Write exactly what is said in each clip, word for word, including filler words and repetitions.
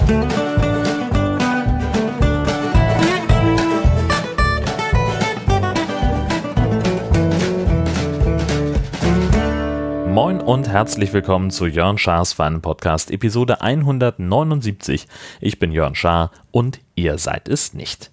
Moin und herzlich willkommen zu Jörn Schars Feinen Podcast, Episode hundertneunundsiebzig. Ich bin Jörn Schaar und ihr seid es nicht.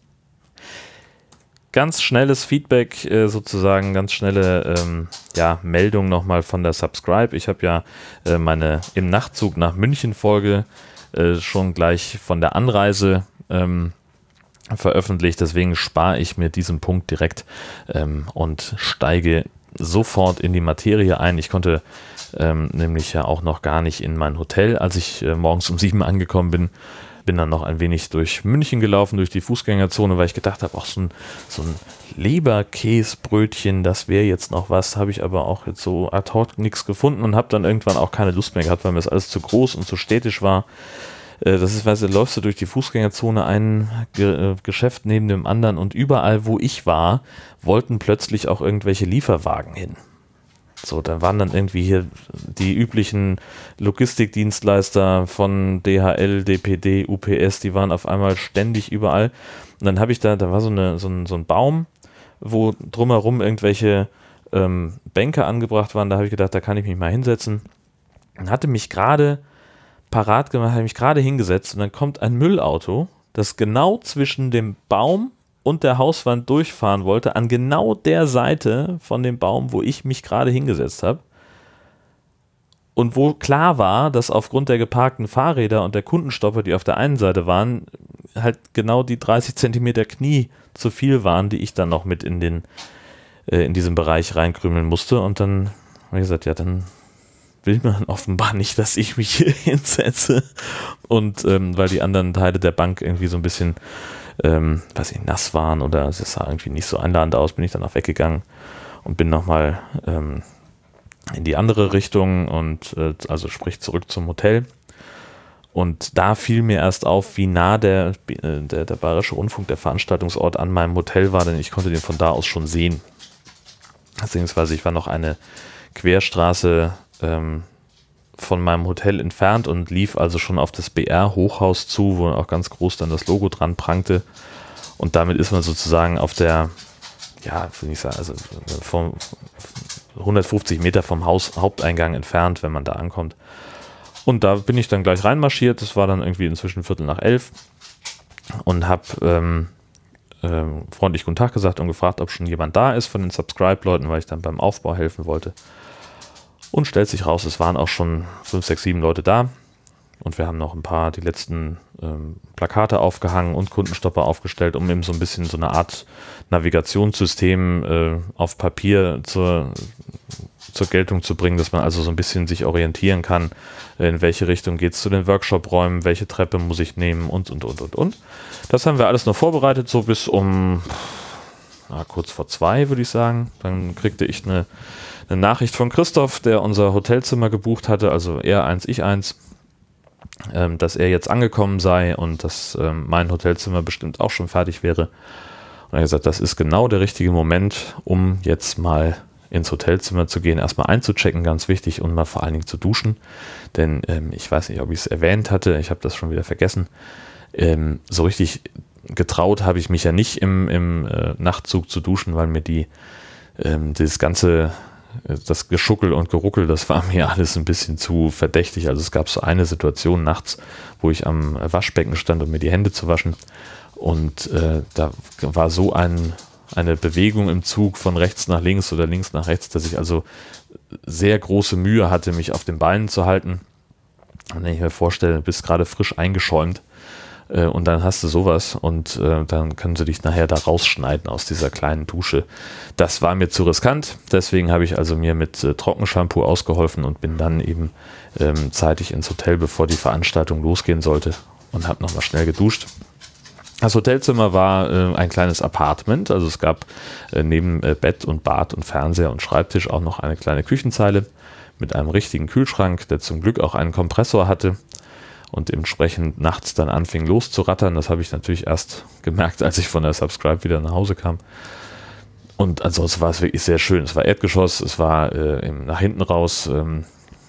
Ganz schnelles Feedback, äh, sozusagen, ganz schnelle ähm, ja, Meldung nochmal von der Subscribe. Ich habe ja äh, meine im Nachtzug nach München Folge äh, schon gleich von der Anreise ähm, veröffentlicht, deswegen spare ich mir diesen Punkt direkt ähm, und steige sofort in die Materie ein. Ich konnte ähm, nämlich ja auch noch gar nicht in mein Hotel, als ich äh, morgens um sieben angekommen bin. Bin dann noch ein wenig durch München gelaufen, durch die Fußgängerzone, weil ich gedacht habe, auch so ein, so ein Leberkäsbrötchen, das wäre jetzt noch was, habe ich aber auch jetzt so ad hoc nichts gefunden und habe dann irgendwann auch keine Lust mehr gehabt, weil mir das alles zu groß und zu städtisch war. Das ist, weißt du, läufst du durch die Fußgängerzone, ein Ge- Geschäft neben dem anderen und überall, wo ich war, wollten plötzlich auch irgendwelche Lieferwagen hin. So, da waren dann irgendwie hier die üblichen Logistikdienstleister von D H L, D P D, U P S, die waren auf einmal ständig überall. Und dann habe ich da, da war so, eine, so, ein, so ein Baum, wo drumherum irgendwelche ähm, Bänke angebracht waren. Da habe ich gedacht, da kann ich mich mal hinsetzen. Und hatte mich gerade parat gemacht, habe mich gerade hingesetzt und dann kommt ein Müllauto, das genau zwischen dem Baum und der Hauswand durchfahren wollte, an genau der Seite von dem Baum, wo ich mich gerade hingesetzt habe. Und wo klar war, dass aufgrund der geparkten Fahrräder und der Kundenstopper, die auf der einen Seite waren, halt genau die dreißig Zentimeter Knie zu viel waren, die ich dann noch mit in den äh, in diesem Bereich reinkrümeln musste. Und dann habe ich gesagt, ja, dann will man offenbar nicht, dass ich mich hier hinsetze. Und ähm, weil die anderen Teile der Bank irgendwie so ein bisschen, ähm, weiß ich, nass waren oder es sah irgendwie nicht so einladend aus, bin ich dann auch weggegangen und bin nochmal ähm, in die andere Richtung und äh, also sprich zurück zum Hotel. Und da fiel mir erst auf, wie nah der, äh, der, der Bayerische Rundfunk, der Veranstaltungsort, an meinem Hotel war, denn ich konnte den von da aus schon sehen. Beziehungsweise ich war noch eine Querstraße ähm, von meinem Hotel entfernt und lief also schon auf das B R-Hochhaus zu, wo auch ganz groß dann das Logo dran prangte. Und damit ist man sozusagen auf der, ja, will ich sagen, also vom hundertfünfzig Meter vom Haus, Haupteingang entfernt, wenn man da ankommt. Und da bin ich dann gleich reinmarschiert. Das war dann irgendwie inzwischen Viertel nach elf und habe ähm, ähm, freundlich guten Tag gesagt und gefragt, ob schon jemand da ist von den Subscribe-Leuten, weil ich dann beim Aufbau helfen wollte. Und stellt sich raus, es waren auch schon fünf, sechs, sieben Leute da. Und wir haben noch ein paar, die letzten ähm, Plakate aufgehangen und Kundenstopper aufgestellt, um eben so ein bisschen so eine Art Navigationssystem äh, auf Papier zur, zur Geltung zu bringen, dass man also so ein bisschen sich orientieren kann, in welche Richtung geht es zu den Workshop-Räumen, welche Treppe muss ich nehmen und, und, und, und, und. Das haben wir alles noch vorbereitet, so bis um na, kurz vor zwei, würde ich sagen. Dann kriegte ich eine Eine Nachricht von Christoph, der unser Hotelzimmer gebucht hatte, also er eins, ich eins, ähm, dass er jetzt angekommen sei und dass ähm, mein Hotelzimmer bestimmt auch schon fertig wäre. Und er hat gesagt, das ist genau der richtige Moment, um jetzt mal ins Hotelzimmer zu gehen, erstmal einzuchecken, ganz wichtig, und mal vor allen Dingen zu duschen. Denn ähm, ich weiß nicht, ob ich es erwähnt hatte, ich habe das schon wieder vergessen. Ähm, so richtig getraut habe ich mich ja nicht im, im äh, Nachtzug zu duschen, weil mir die ähm, das ganze das Geschuckel und Geruckel, das war mir alles ein bisschen zu verdächtig. Also es gab so eine Situation nachts, wo ich am Waschbecken stand, um mir die Hände zu waschen. Und äh, da war so ein, eine Bewegung im Zug von rechts nach links oder links nach rechts, dass ich also sehr große Mühe hatte, mich auf den Beinen zu halten. Und wenn ich mir vorstelle, du bist gerade frisch eingeschäumt, und dann hast du sowas und äh, dann können sie dich nachher da rausschneiden aus dieser kleinen Dusche. Das war mir zu riskant, deswegen habe ich also mir mit äh, Trockenshampoo ausgeholfen und bin dann eben ähm, zeitig ins Hotel, bevor die Veranstaltung losgehen sollte, und habe nochmal schnell geduscht. Das Hotelzimmer war äh, ein kleines Apartment, also es gab äh, neben äh, Bett und Bad und Fernseher und Schreibtisch auch noch eine kleine Küchenzeile mit einem richtigen Kühlschrank, der zum Glück auch einen Kompressor hatte und entsprechend nachts dann anfing loszurattern. Das habe ich natürlich erst gemerkt, als ich von der Subscribe wieder nach Hause kam. Und ansonsten war es wirklich sehr schön. Es war Erdgeschoss, es war äh, im, nach hinten raus ähm,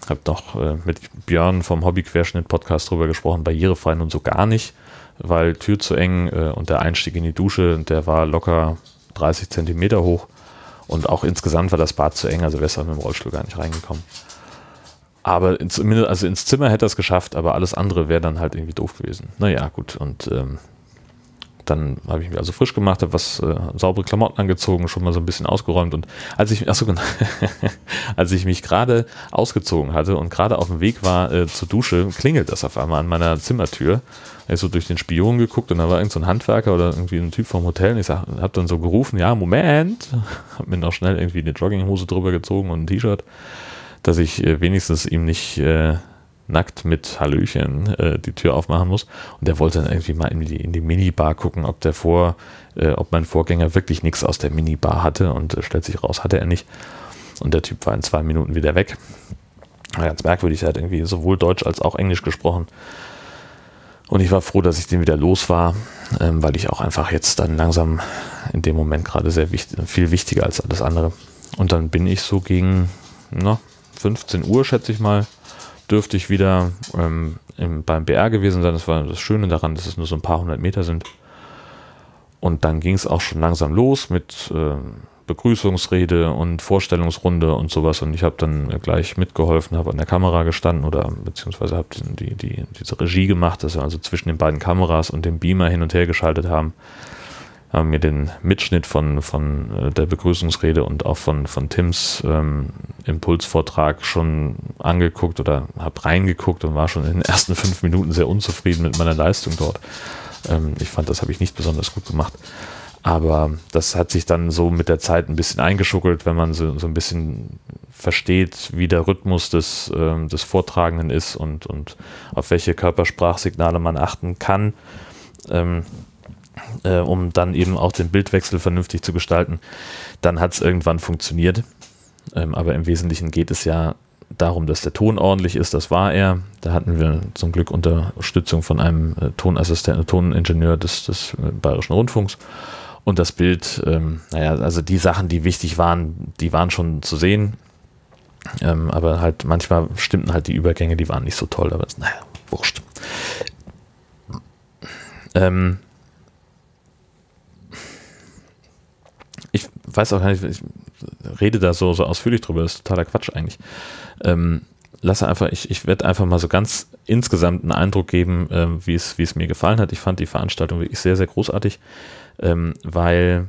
habe noch äh, mit Björn vom Hobby-Querschnitt-Podcast drüber gesprochen, barrierefrei nun so gar nicht, weil Tür zu eng äh, und der Einstieg in die Dusche, der war locker dreißig Zentimeter hoch und auch insgesamt war das Bad zu eng, also wäre es auch mit dem Rollstuhl gar nicht reingekommen. Aber ins, also ins Zimmer hätte er es geschafft, aber alles andere wäre dann halt irgendwie doof gewesen. Naja, gut, und ähm, dann habe ich mich also frisch gemacht, habe was äh, saubere Klamotten angezogen, schon mal so ein bisschen ausgeräumt und als ich, achso, als ich mich gerade ausgezogen hatte und gerade auf dem Weg war äh, zur Dusche, klingelt das auf einmal an meiner Zimmertür. Ich habe so durch den Spion geguckt und da war irgend so ein Handwerker oder irgendwie ein Typ vom Hotel und ich habe dann so gerufen, ja, Moment, habe mir noch schnell irgendwie eine Jogginghose drüber gezogen und ein T-Shirt, dass ich äh, wenigstens ihm nicht äh, nackt mit Hallöchen äh, die Tür aufmachen muss. Und der wollte dann irgendwie mal in die, in die Minibar gucken, ob der vor, äh, ob mein Vorgänger wirklich nichts aus der Minibar hatte und äh, stellt sich raus, hatte er nicht. Und der Typ war in zwei Minuten wieder weg. War ganz merkwürdig, er hat irgendwie sowohl Deutsch als auch Englisch gesprochen. Und ich war froh, dass ich den wieder los war, ähm, weil ich auch einfach jetzt dann langsam in dem Moment gerade sehr wichtig, viel wichtiger als alles andere. Und dann bin ich so gegen na, fünfzehn Uhr, schätze ich mal, dürfte ich wieder ähm, im, beim B R gewesen sein. Das war das Schöne daran, dass es nur so ein paar hundert Meter sind. Und dann ging es auch schon langsam los mit äh, Begrüßungsrede und Vorstellungsrunde und sowas. Und ich habe dann gleich mitgeholfen, habe an der Kamera gestanden oder beziehungsweise habe die, die, diese Regie gemacht, dass wir also zwischen den beiden Kameras und dem Beamer hin und her geschaltet haben. Haben mir den Mitschnitt von, von der Begrüßungsrede und auch von, von Tims ähm, Impulsvortrag schon angeguckt oder habe reingeguckt und war schon in den ersten fünf Minuten sehr unzufrieden mit meiner Leistung dort. Ähm, ich fand, das habe ich nicht besonders gut gemacht. Aber das hat sich dann so mit der Zeit ein bisschen eingeschuckelt, wenn man so, so ein bisschen versteht, wie der Rhythmus des, ähm, des Vortragenden ist und, und auf welche Körpersprachsignale man achten kann. Ähm, Äh, um dann eben auch den Bildwechsel vernünftig zu gestalten, dann hat es irgendwann funktioniert. Ähm, aber im Wesentlichen geht es ja darum, dass der Ton ordentlich ist, das war er. Da hatten wir zum Glück Unterstützung von einem äh, Tonassistenten, Toningenieur des, des äh, Bayerischen Rundfunks. Und das Bild, ähm, naja, also die Sachen, die wichtig waren, die waren schon zu sehen. Ähm, aber halt manchmal stimmten halt die Übergänge, die waren nicht so toll, aber naja, wurscht. Ähm, Ich weiß auch gar nicht, ich rede da so, so ausführlich drüber, das ist totaler Quatsch eigentlich. Ähm, lasse einfach, ich, ich werde einfach mal so ganz insgesamt einen Eindruck geben, ähm, wie es, wie es mir gefallen hat. Ich fand die Veranstaltung wirklich sehr, sehr großartig, ähm, weil,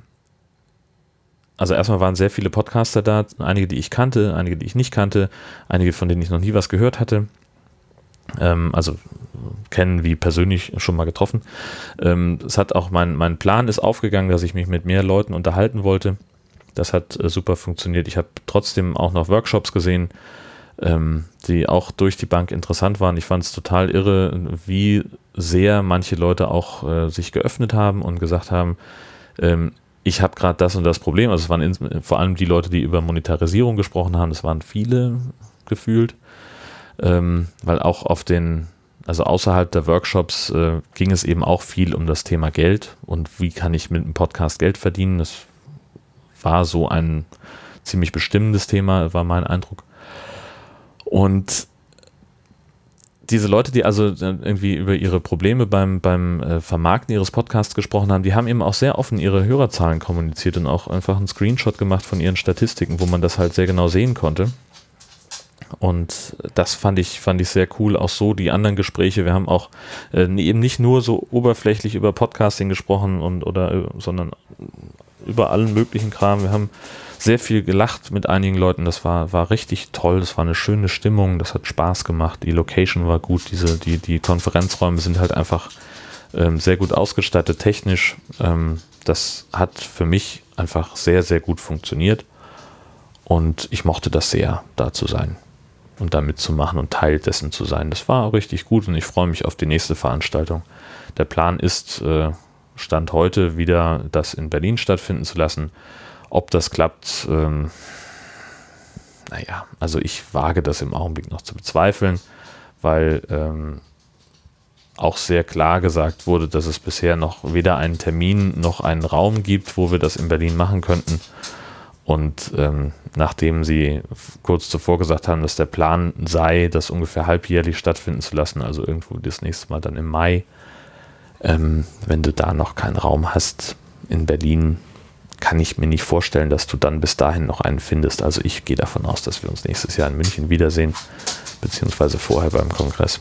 also erstmal waren sehr viele Podcaster da, einige, die ich kannte, einige, die ich nicht kannte, einige, von denen ich noch nie was gehört hatte. Ähm, also kennen wie persönlich schon mal getroffen. Ähm, es hat auch mein, mein Plan ist aufgegangen, dass ich mich mit mehr Leuten unterhalten wollte. Das hat äh, super funktioniert. Ich habe trotzdem auch noch Workshops gesehen, ähm, die auch durch die Bank interessant waren. Ich fand es total irre, wie sehr manche Leute auch äh, sich geöffnet haben und gesagt haben, ähm, ich habe gerade das und das Problem. Also es waren ins, vor allem die Leute, die über Monetarisierung gesprochen haben. Das waren viele gefühlt. Ähm, weil auch auf den, also außerhalb der Workshops äh, ging es eben auch viel um das Thema Geld und wie kann ich mit einem Podcast Geld verdienen. Das war so ein ziemlich bestimmendes Thema, war mein Eindruck. Und diese Leute, die also irgendwie über ihre Probleme beim, beim äh, Vermarkten ihres Podcasts gesprochen haben, die haben eben auch sehr offen ihre Hörerzahlen kommuniziert und auch einfach einen Screenshot gemacht von ihren Statistiken, wo man das halt sehr genau sehen konnte. Und das fand ich, fand ich sehr cool. Auch so die anderen Gespräche. Wir haben auch äh, eben nicht nur so oberflächlich über Podcasting gesprochen und oder, sondern über allen möglichen Kram. Wir haben sehr viel gelacht mit einigen Leuten. Das war, war richtig toll. Das war eine schöne Stimmung. Das hat Spaß gemacht. Die Location war gut. Diese, die, die Konferenzräume sind halt einfach ähm, sehr gut ausgestattet, technisch. Ähm, das hat für mich einfach sehr, sehr gut funktioniert. Und ich mochte das sehr, da zu sein und da mitzumachen und Teil dessen zu sein. Das war richtig gut und ich freue mich auf die nächste Veranstaltung. Der Plan ist, äh, Stand heute, wieder das in Berlin stattfinden zu lassen. Ob das klappt, ähm, naja, also ich wage das im Augenblick noch zu bezweifeln, weil ähm, auch sehr klar gesagt wurde, dass es bisher noch weder einen Termin noch einen Raum gibt, wo wir das in Berlin machen könnten. Und ähm, nachdem sie kurz zuvor gesagt haben, dass der Plan sei, das ungefähr halbjährlich stattfinden zu lassen, also irgendwo das nächste Mal dann im Mai, ähm, wenn du da noch keinen Raum hast in Berlin, kann ich mir nicht vorstellen, dass du dann bis dahin noch einen findest. Also ich gehe davon aus, dass wir uns nächstes Jahr in München wiedersehen, beziehungsweise vorher beim Kongress.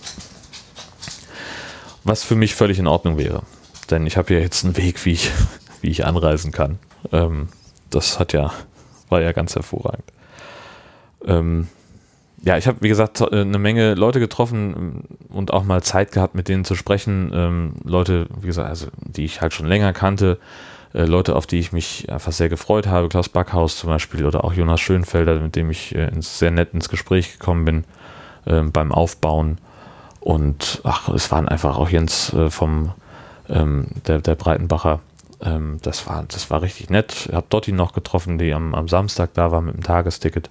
Was für mich völlig in Ordnung wäre, denn ich habe ja jetzt einen Weg, wie ich, wie ich anreisen kann. Ähm, das hat ja, war ja ganz hervorragend. Ähm, ja, ich habe, wie gesagt, eine Menge Leute getroffen und auch mal Zeit gehabt, mit denen zu sprechen. Ähm, Leute, wie gesagt, also die ich halt schon länger kannte, äh, Leute, auf die ich mich einfach sehr gefreut habe, Klaus Backhaus zum Beispiel oder auch Jonas Schönfelder, mit dem ich äh, ins, sehr nett ins Gespräch gekommen bin äh, beim Aufbauen. Und ach, es waren einfach auch Jens äh, vom ähm, der, der Breitenbacher. Ähm, das war, das war richtig nett. Ich habe Dotti noch getroffen, die am, am Samstag da war mit dem Tagesticket.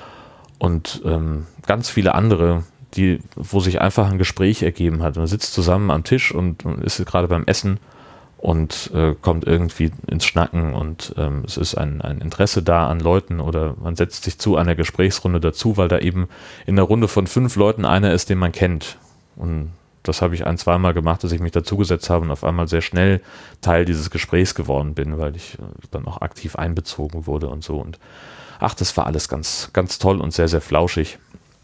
Und ähm, ganz viele andere, die, wo sich einfach ein Gespräch ergeben hat. Man sitzt zusammen am Tisch und, und ist gerade beim Essen und äh, kommt irgendwie ins Schnacken und ähm, es ist ein, ein Interesse da an Leuten oder man setzt sich zu einer Gesprächsrunde dazu, weil da eben in einer Runde von fünf Leuten einer ist, den man kennt. Und das habe ich ein-, zweimal gemacht, dass ich mich dazugesetzt habe und auf einmal sehr schnell Teil dieses Gesprächs geworden bin, weil ich dann auch aktiv einbezogen wurde und so. Und ach, das war alles ganz, ganz toll und sehr, sehr flauschig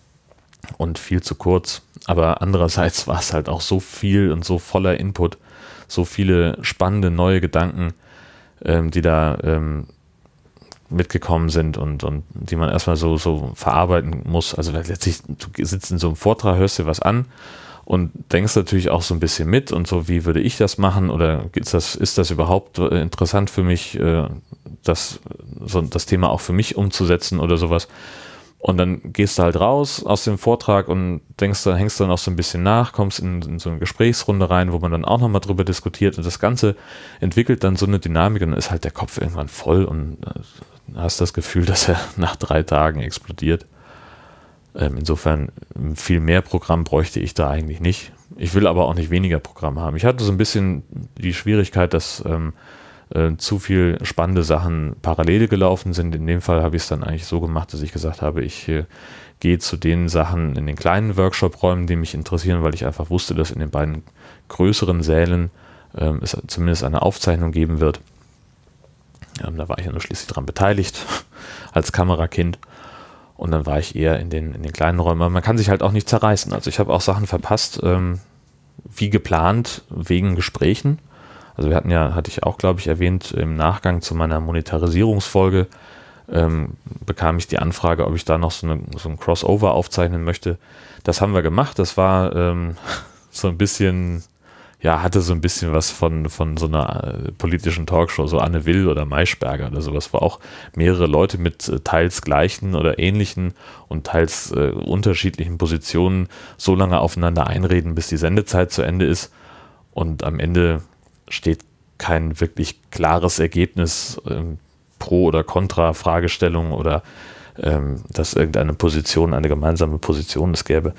und viel zu kurz. Aber andererseits war es halt auch so viel und so voller Input, so viele spannende neue Gedanken, ähm, die da ähm, mitgekommen sind und, und die man erstmal so, so verarbeiten muss. Also letztlich, du sitzt in so einem Vortrag, hörst dir was an und denkst natürlich auch so ein bisschen mit und so, wie würde ich das machen oder ist das, ist das überhaupt interessant für mich, das, so das Thema auch für mich umzusetzen oder sowas. Und dann gehst du halt raus aus dem Vortrag und denkst, dann hängst du dann auch so ein bisschen nach, kommst in, in so eine Gesprächsrunde rein, wo man dann auch nochmal drüber diskutiert und das Ganze entwickelt dann so eine Dynamik und dann ist halt der Kopf irgendwann voll und hast das Gefühl, dass er nach drei Tagen explodiert. Ähm, insofern viel mehr Programm bräuchte ich da eigentlich nicht. Ich will aber auch nicht weniger Programm haben. Ich hatte so ein bisschen die Schwierigkeit, dass ähm, äh, zu viel spannende Sachen parallel gelaufen sind. In dem Fall habe ich es dann eigentlich so gemacht, dass ich gesagt habe, ich äh, gehe zu den Sachen in den kleinen Workshop-Räumen, die mich interessieren, weil ich einfach wusste, dass in den beiden größeren Sälen ähm, es zumindest eine Aufzeichnung geben wird. Ähm, da war ich ja nur schließlich daran beteiligt, als Kamerakind. Und dann war ich eher in den, in den kleinen Räumen. Aber man kann sich halt auch nicht zerreißen. Also ich habe auch Sachen verpasst, ähm, wie geplant, wegen Gesprächen. Also wir hatten ja, hatte ich auch, glaube ich, erwähnt, im Nachgang zu meiner Monetarisierungsfolge ähm, bekam ich die Anfrage, ob ich da noch so, eine, so ein Crossover aufzeichnen möchte. Das haben wir gemacht. Das war ähm, so ein bisschen... ja, hatte so ein bisschen was von, von so einer äh, politischen Talkshow, so Anne Will oder Maischberger oder sowas, wo auch mehrere Leute mit äh, teils gleichen oder ähnlichen und teils äh, unterschiedlichen Positionen so lange aufeinander einreden, bis die Sendezeit zu Ende ist und am Ende steht kein wirklich klares Ergebnis ähm, pro oder contra Fragestellung oder ähm, dass irgendeine Position, eine gemeinsame Position es gäbe.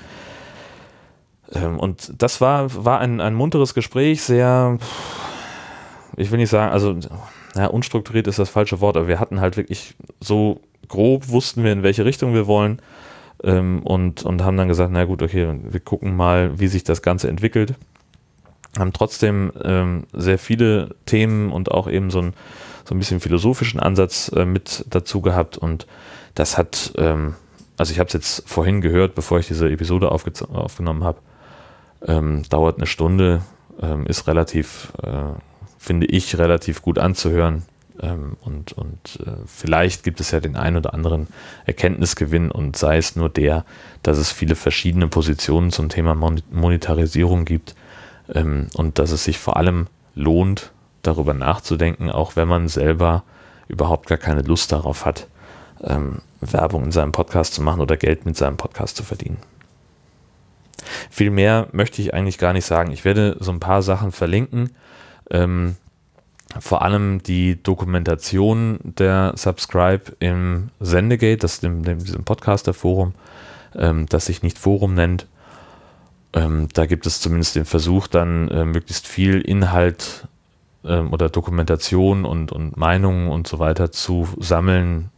Und das war, war ein, ein munteres Gespräch, sehr, ich will nicht sagen, also ja, unstrukturiert ist das falsche Wort, aber wir hatten halt wirklich so grob, wussten wir, in welche Richtung wir wollen ähm, und, und haben dann gesagt, na gut, okay, wir gucken mal, wie sich das Ganze entwickelt. Haben trotzdem ähm, sehr viele Themen und auch eben so, ein, so ein bisschen philosophischen Ansatz äh, mit dazu gehabt und das hat, ähm, also ich habe es jetzt vorhin gehört, bevor ich diese Episode aufge- aufgenommen habe, Ähm, dauert eine Stunde, ähm, ist relativ, äh, finde ich, relativ gut anzuhören ähm, und, und äh, vielleicht gibt es ja den einen oder anderen Erkenntnisgewinn und sei es nur der, dass es viele verschiedene Positionen zum Thema Mon- Monetarisierung gibt ähm, und dass es sich vor allem lohnt, darüber nachzudenken, auch wenn man selber überhaupt gar keine Lust darauf hat, ähm, Werbung in seinem Podcast zu machen oder Geld mit seinem Podcast zu verdienen. Viel mehr möchte ich eigentlich gar nicht sagen. Ich werde so ein paar Sachen verlinken. Ähm, vor allem die Dokumentation der Subscribe im Sendegate, das ist in diesem Podcaster-Forum, ähm, das sich nicht Forum nennt. Ähm, da gibt es zumindest den Versuch, dann äh, möglichst viel Inhalt ähm, oder Dokumentation und, und Meinungen und so weiter zu sammeln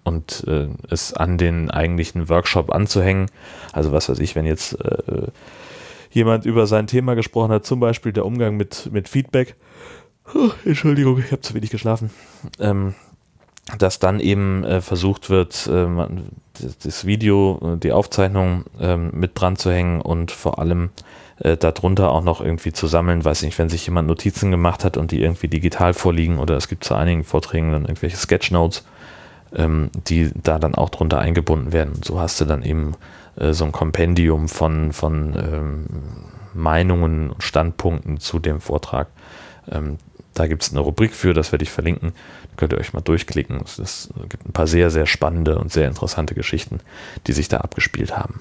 und äh, es an den eigentlichen Workshop anzuhängen. Also was weiß ich, wenn jetzt äh, jemand über sein Thema gesprochen hat, zum Beispiel der Umgang mit, mit Feedback, oh, Entschuldigung, ich habe zu wenig geschlafen, ähm, dass dann eben äh, versucht wird, äh, das Video, die Aufzeichnung äh, mit dran zu hängen und vor allem äh, darunter auch noch irgendwie zu sammeln, weiß nicht, wenn sich jemand Notizen gemacht hat und die irgendwie digital vorliegen oder es gibt zu einigen Vorträgen dann irgendwelche Sketchnotes, ähm, die da dann auch drunter eingebunden werden. Und so hast du dann eben äh, so ein Kompendium von, von ähm, Meinungen und Standpunkten zu dem Vortrag. Ähm, da gibt es eine Rubrik für, das werde ich verlinken. Da könnt ihr euch mal durchklicken. Es, es gibt ein paar sehr, sehr spannende und sehr interessante Geschichten, die sich da abgespielt haben.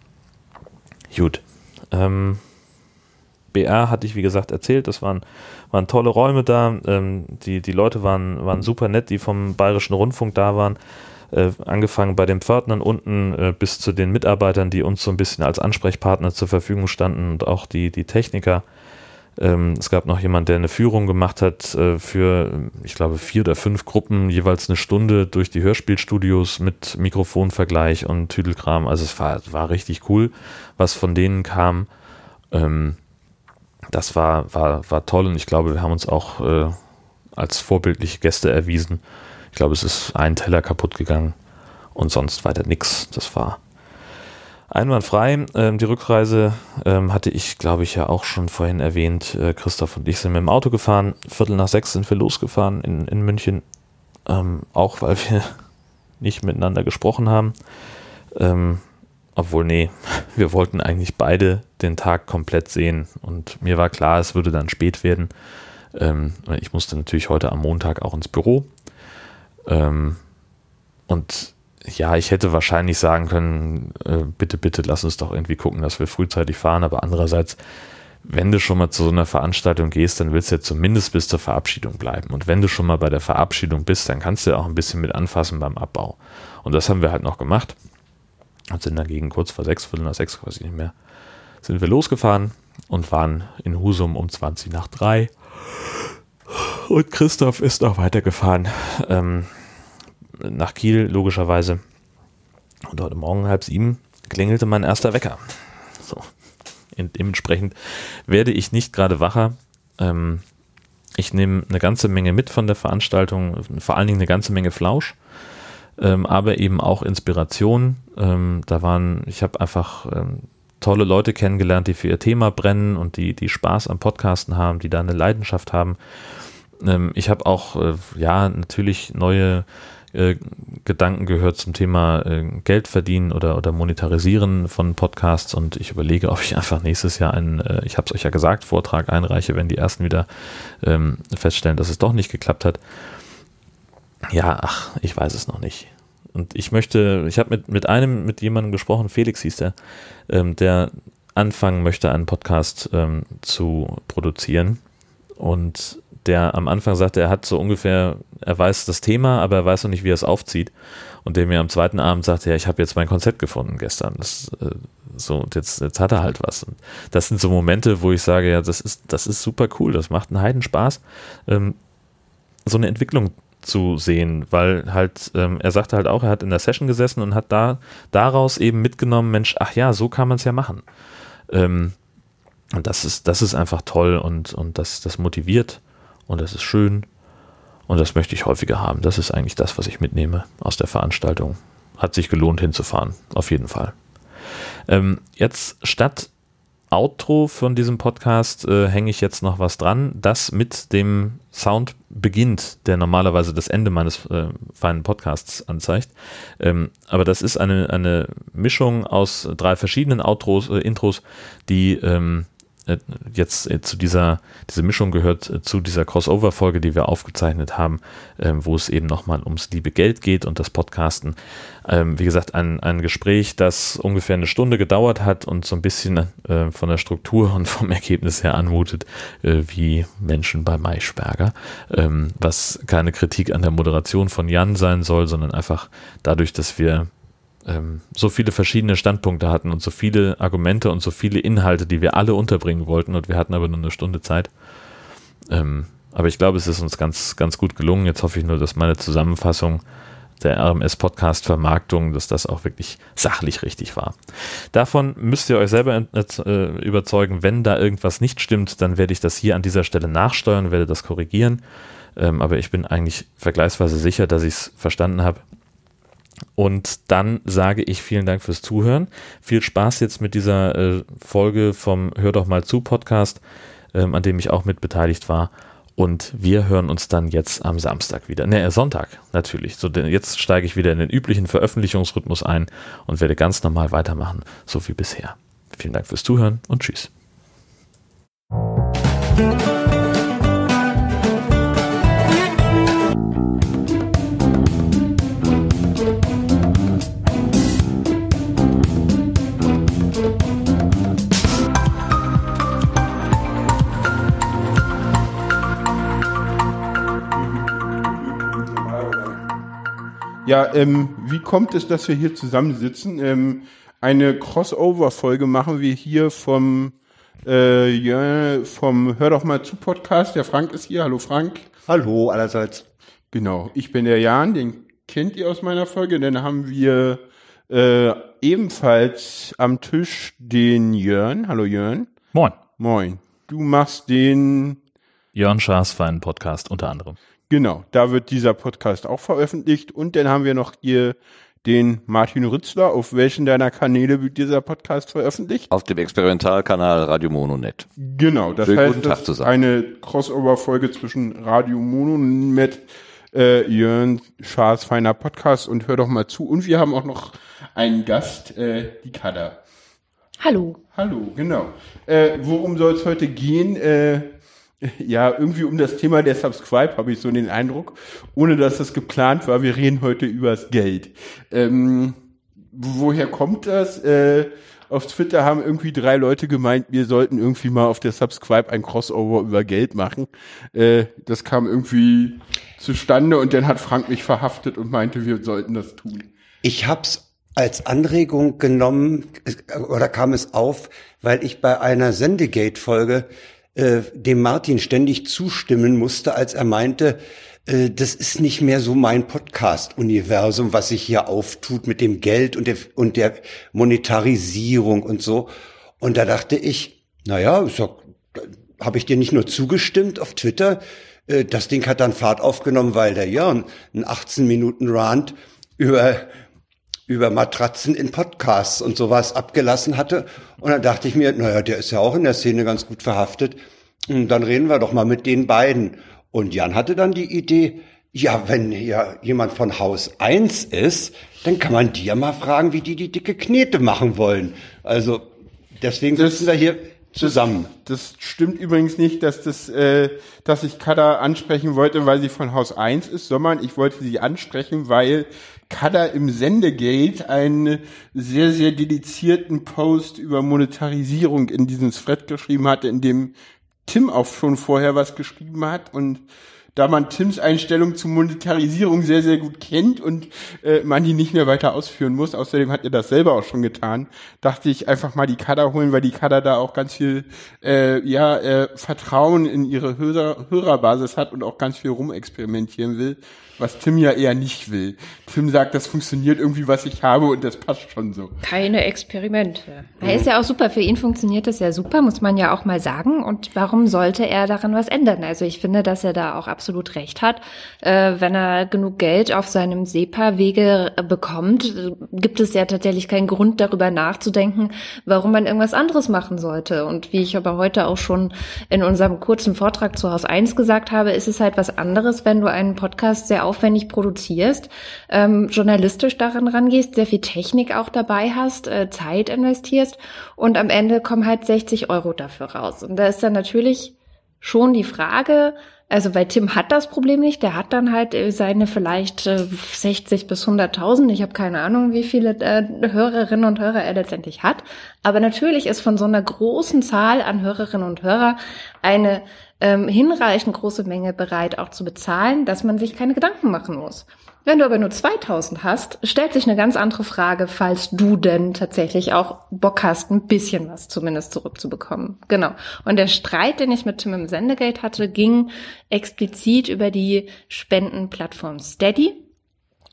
Gut. Ähm, B R hatte ich, wie gesagt, erzählt. Das waren, waren tolle Räume da. Ähm, die, die Leute waren, waren super nett, die vom Bayerischen Rundfunk da waren. Äh, angefangen bei den Pförtnern unten äh, bis zu den Mitarbeitern, die uns so ein bisschen als Ansprechpartner zur Verfügung standen und auch die, die Techniker. Ähm, es gab noch jemand, der eine Führung gemacht hat äh, für, ich glaube, vier oder fünf Gruppen, jeweils eine Stunde durch die Hörspielstudios mit Mikrofonvergleich und Tüdelkram. Also es war, war richtig cool, was von denen kam. Ähm, das war, war, war toll und ich glaube, wir haben uns auch äh, als vorbildliche Gäste erwiesen. Ich glaube, es ist ein Teller kaputt gegangen und sonst weiter nichts. Das war einwandfrei. Ähm, die Rückreise ähm, hatte ich, glaube ich, ja auch schon vorhin erwähnt. Äh, Christoph und ich sind mit dem Auto gefahren. Viertel nach sechs sind wir losgefahren in, in München. Ähm, auch weil wir nicht miteinander gesprochen haben. Ähm, obwohl, nee, wir wollten eigentlich beide den Tag komplett sehen. Und mir war klar, es würde dann spät werden. Ähm, ich musste natürlich heute am Montag auch ins Büro. Ähm, und ja, ich hätte wahrscheinlich sagen können, äh, bitte, bitte lass uns doch irgendwie gucken, dass wir frühzeitig fahren, aber andererseits, wenn du schon mal zu so einer Veranstaltung gehst, dann willst du ja zumindest bis zur Verabschiedung bleiben und wenn du schon mal bei der Verabschiedung bist, dann kannst du ja auch ein bisschen mit anfassen beim Abbau und das haben wir halt noch gemacht und sind dagegen kurz vor sechs, viertel nach sechs, weiß ich nicht mehr, sind wir losgefahren und waren in Husum um zwanzig nach drei und Christoph ist noch weitergefahren, ähm, nach Kiel, logischerweise. Und heute Morgen halb sieben klingelte mein erster Wecker. So. Und dementsprechend werde ich nicht gerade wacher. Ähm, ich nehme eine ganze Menge mit von der Veranstaltung, vor allen Dingen eine ganze Menge Flausch, ähm, aber eben auch Inspiration. Ähm, da waren, ich habe einfach ähm, tolle Leute kennengelernt, die für ihr Thema brennen und die, die Spaß am Podcasten haben, die da eine Leidenschaft haben. Ähm, ich habe auch, äh, ja, natürlich neue Äh, Gedanken gehört zum Thema äh, Geld verdienen oder, oder Monetarisieren von Podcasts und ich überlege, ob ich einfach nächstes Jahr einen, äh, ich habe es euch ja gesagt, Vortrag einreiche, wenn die ersten wieder ähm, feststellen, dass es doch nicht geklappt hat. Ja, ach, ich weiß es noch nicht. Und ich möchte, ich habe mit, mit einem, mit jemandem gesprochen, Felix hieß der, ähm, der anfangen möchte, einen Podcast ähm, zu produzieren und der am Anfang sagte, er hat so ungefähr, er weiß das Thema, aber er weiß noch nicht, wie er es aufzieht. Und der mir am zweiten Abend sagte, ja, ich habe jetzt mein Konzept gefunden gestern. Das, äh, so, und jetzt, jetzt hat er halt was. Und das sind so Momente, wo ich sage, ja, das ist, das ist super cool, das macht einen Heidenspaß, ähm, so eine Entwicklung zu sehen, weil halt, ähm, er sagte halt auch, er hat in der Session gesessen und hat da daraus eben mitgenommen, Mensch, ach ja, so kann man es ja machen. Ähm, und das ist, das ist einfach toll und, und das, das motiviert. Und das ist schön und das möchte ich häufiger haben. Das ist eigentlich das, was ich mitnehme aus der Veranstaltung. Hat sich gelohnt hinzufahren, auf jeden Fall. Ähm, jetzt statt Outro von diesem Podcast äh, hänge ich jetzt noch was dran, das mit dem Sound beginnt, der normalerweise das Ende meines äh, feinen Podcasts anzeigt. Ähm, aber das ist eine, eine Mischung aus drei verschiedenen Outros, äh, Intros, die ähm, jetzt äh, zu dieser, diese Mischung gehört äh, zu dieser Crossover-Folge, die wir aufgezeichnet haben, äh, wo es eben nochmal ums liebe Geld geht und das Podcasten. Ähm, wie gesagt, ein, ein Gespräch, das ungefähr eine Stunde gedauert hat und so ein bisschen äh, von der Struktur und vom Ergebnis her anmutet, äh, wie Menschen bei Maischberger, ähm, was keine Kritik an der Moderation von Jan sein soll, sondern einfach dadurch, dass wir so viele verschiedene Standpunkte hatten und so viele Argumente und so viele Inhalte, die wir alle unterbringen wollten und wir hatten aber nur eine Stunde Zeit. Ähm, aber ich glaube, es ist uns ganz, ganz gut gelungen. Jetzt hoffe ich nur, dass meine Zusammenfassung der R M S-Podcast-Vermarktung, dass das auch wirklich sachlich richtig war. Davon müsst ihr euch selber äh, überzeugen. Wenn da irgendwas nicht stimmt, dann werde ich das hier an dieser Stelle nachsteuern, werde das korrigieren. Ähm, aber ich bin eigentlich vergleichsweise sicher, dass ich es verstanden habe. Und dann sage ich vielen Dank fürs Zuhören. Viel Spaß jetzt mit dieser äh, Folge vom Hör doch mal zu Podcast, ähm, an dem ich auch mit beteiligt war. Und wir hören uns dann jetzt am Samstag wieder. Ne, Sonntag natürlich. So, denn jetzt steige ich wieder in den üblichen Veröffentlichungsrhythmus ein und werde ganz normal weitermachen, so wie bisher. Vielen Dank fürs Zuhören und tschüss. Ja, ähm, wie kommt es, dass wir hier zusammensitzen? Ähm, eine Crossover-Folge machen wir hier vom, äh, ja, vom Hör doch mal zu Podcast. Der Frank ist hier. Hallo Frank. Hallo allerseits. Genau, ich bin der Jan, den kennt ihr aus meiner Folge. Dann haben wir äh, ebenfalls am Tisch den Jörn. Hallo Jörn. Moin. Moin. Du machst den Jörn Schaas Fein Podcast unter anderem. Genau, da wird dieser Podcast auch veröffentlicht. Und dann haben wir noch hier den Martin Rützler. Auf welchen deiner Kanäle wird dieser Podcast veröffentlicht? Auf dem Experimentalkanal Radio Mono Punkt net. Genau, das Schönen heißt, guten Tag das ist zusammen. eine Crossover-Folge zwischen Radio Mono mit äh, Jörn Schaas feiner Podcast und hör doch mal zu. Und wir haben auch noch einen Gast, äh, die Kada. Hallo. Hallo, genau. Äh, worum soll es heute gehen? Äh, Ja, irgendwie um das Thema der Subscribe habe ich so den Eindruck, ohne dass das geplant war. Wir reden heute übers Geld. Ähm, woher kommt das? Äh, auf Twitter haben irgendwie drei Leute gemeint, wir sollten irgendwie mal auf der Subscribe ein Crossover über Geld machen. Äh, das kam irgendwie zustande und dann hat Frank mich verhaftet und meinte, wir sollten das tun. Ich hab's als Anregung genommen, oder kam es auf, weil ich bei einer Sendegate-Folge äh, dem Martin ständig zustimmen musste, als er meinte, äh, das ist nicht mehr so mein Podcast-Universum, was sich hier auftut mit dem Geld und der, und der Monetarisierung und so. Und da dachte ich, naja, so, habe ich dir nicht nur zugestimmt auf Twitter, äh, das Ding hat dann Fahrt aufgenommen, weil der Jörn einen achtzehn Minuten Rant über über Matratzen in Podcasts und sowas abgelassen hatte. Und dann dachte ich mir, naja, der ist ja auch in der Szene ganz gut verhaftet. Und dann reden wir doch mal mit den beiden. Und Jan hatte dann die Idee, ja, wenn ja jemand von Haus eins ist, dann kann man die ja mal fragen, wie die die dicke Knete machen wollen. Also deswegen Das- sitzen wir hier zusammen. Das stimmt übrigens nicht, dass das, äh, dass ich Kada ansprechen wollte, weil sie von Haus eins ist, sondern ich wollte sie ansprechen, weil Kada im Sendegate einen sehr, sehr dedizierten Post über Monetarisierung in diesen Thread geschrieben hatte, in dem Tim auch schon vorher was geschrieben hat. Und da man Tims Einstellung zur Monetarisierung sehr, sehr gut kennt und äh, man die nicht mehr weiter ausführen muss, außerdem hat er das selber auch schon getan, dachte ich einfach mal die Kada holen, weil die Kada da auch ganz viel äh, ja äh, Vertrauen in ihre Hörer, Hörerbasis hat und auch ganz viel rumexperimentieren will, was Tim ja eher nicht will. Tim sagt, das funktioniert irgendwie, was ich habe und das passt schon so. Keine Experimente. Er ist ja auch super. Für ihn funktioniert das ja super, muss man ja auch mal sagen. Und warum sollte er daran was ändern? Also ich finde, dass er da auch absolut recht hat. Äh, wenn er genug Geld auf seinem SEPA-Wege bekommt, gibt es ja tatsächlich keinen Grund, darüber nachzudenken, warum man irgendwas anderes machen sollte. Und wie ich aber heute auch schon in unserem kurzen Vortrag zu Haus eins gesagt habe, ist es halt was anderes, wenn du einen Podcast sehr aufwendig produzierst, ähm, journalistisch daran rangehst, sehr viel Technik auch dabei hast, äh, Zeit investierst und am Ende kommen halt sechzig Euro dafür raus. Und da ist dann natürlich schon die Frage, also weil Tim hat das Problem nicht, der hat dann halt äh, seine vielleicht äh, sechzig bis hunderttausend, ich habe keine Ahnung, wie viele äh, Hörerinnen und Hörer er letztendlich hat, aber natürlich ist von so einer großen Zahl an Hörerinnen und Hörer eine ähm, hinreichend große Menge bereit auch zu bezahlen, dass man sich keine Gedanken machen muss. Wenn du aber nur zweitausend hast, stellt sich eine ganz andere Frage, falls du denn tatsächlich auch Bock hast, ein bisschen was zumindest zurückzubekommen. Genau. Und der Streit, den ich mit Tim im Sendegate hatte, ging explizit über die Spendenplattform Steady.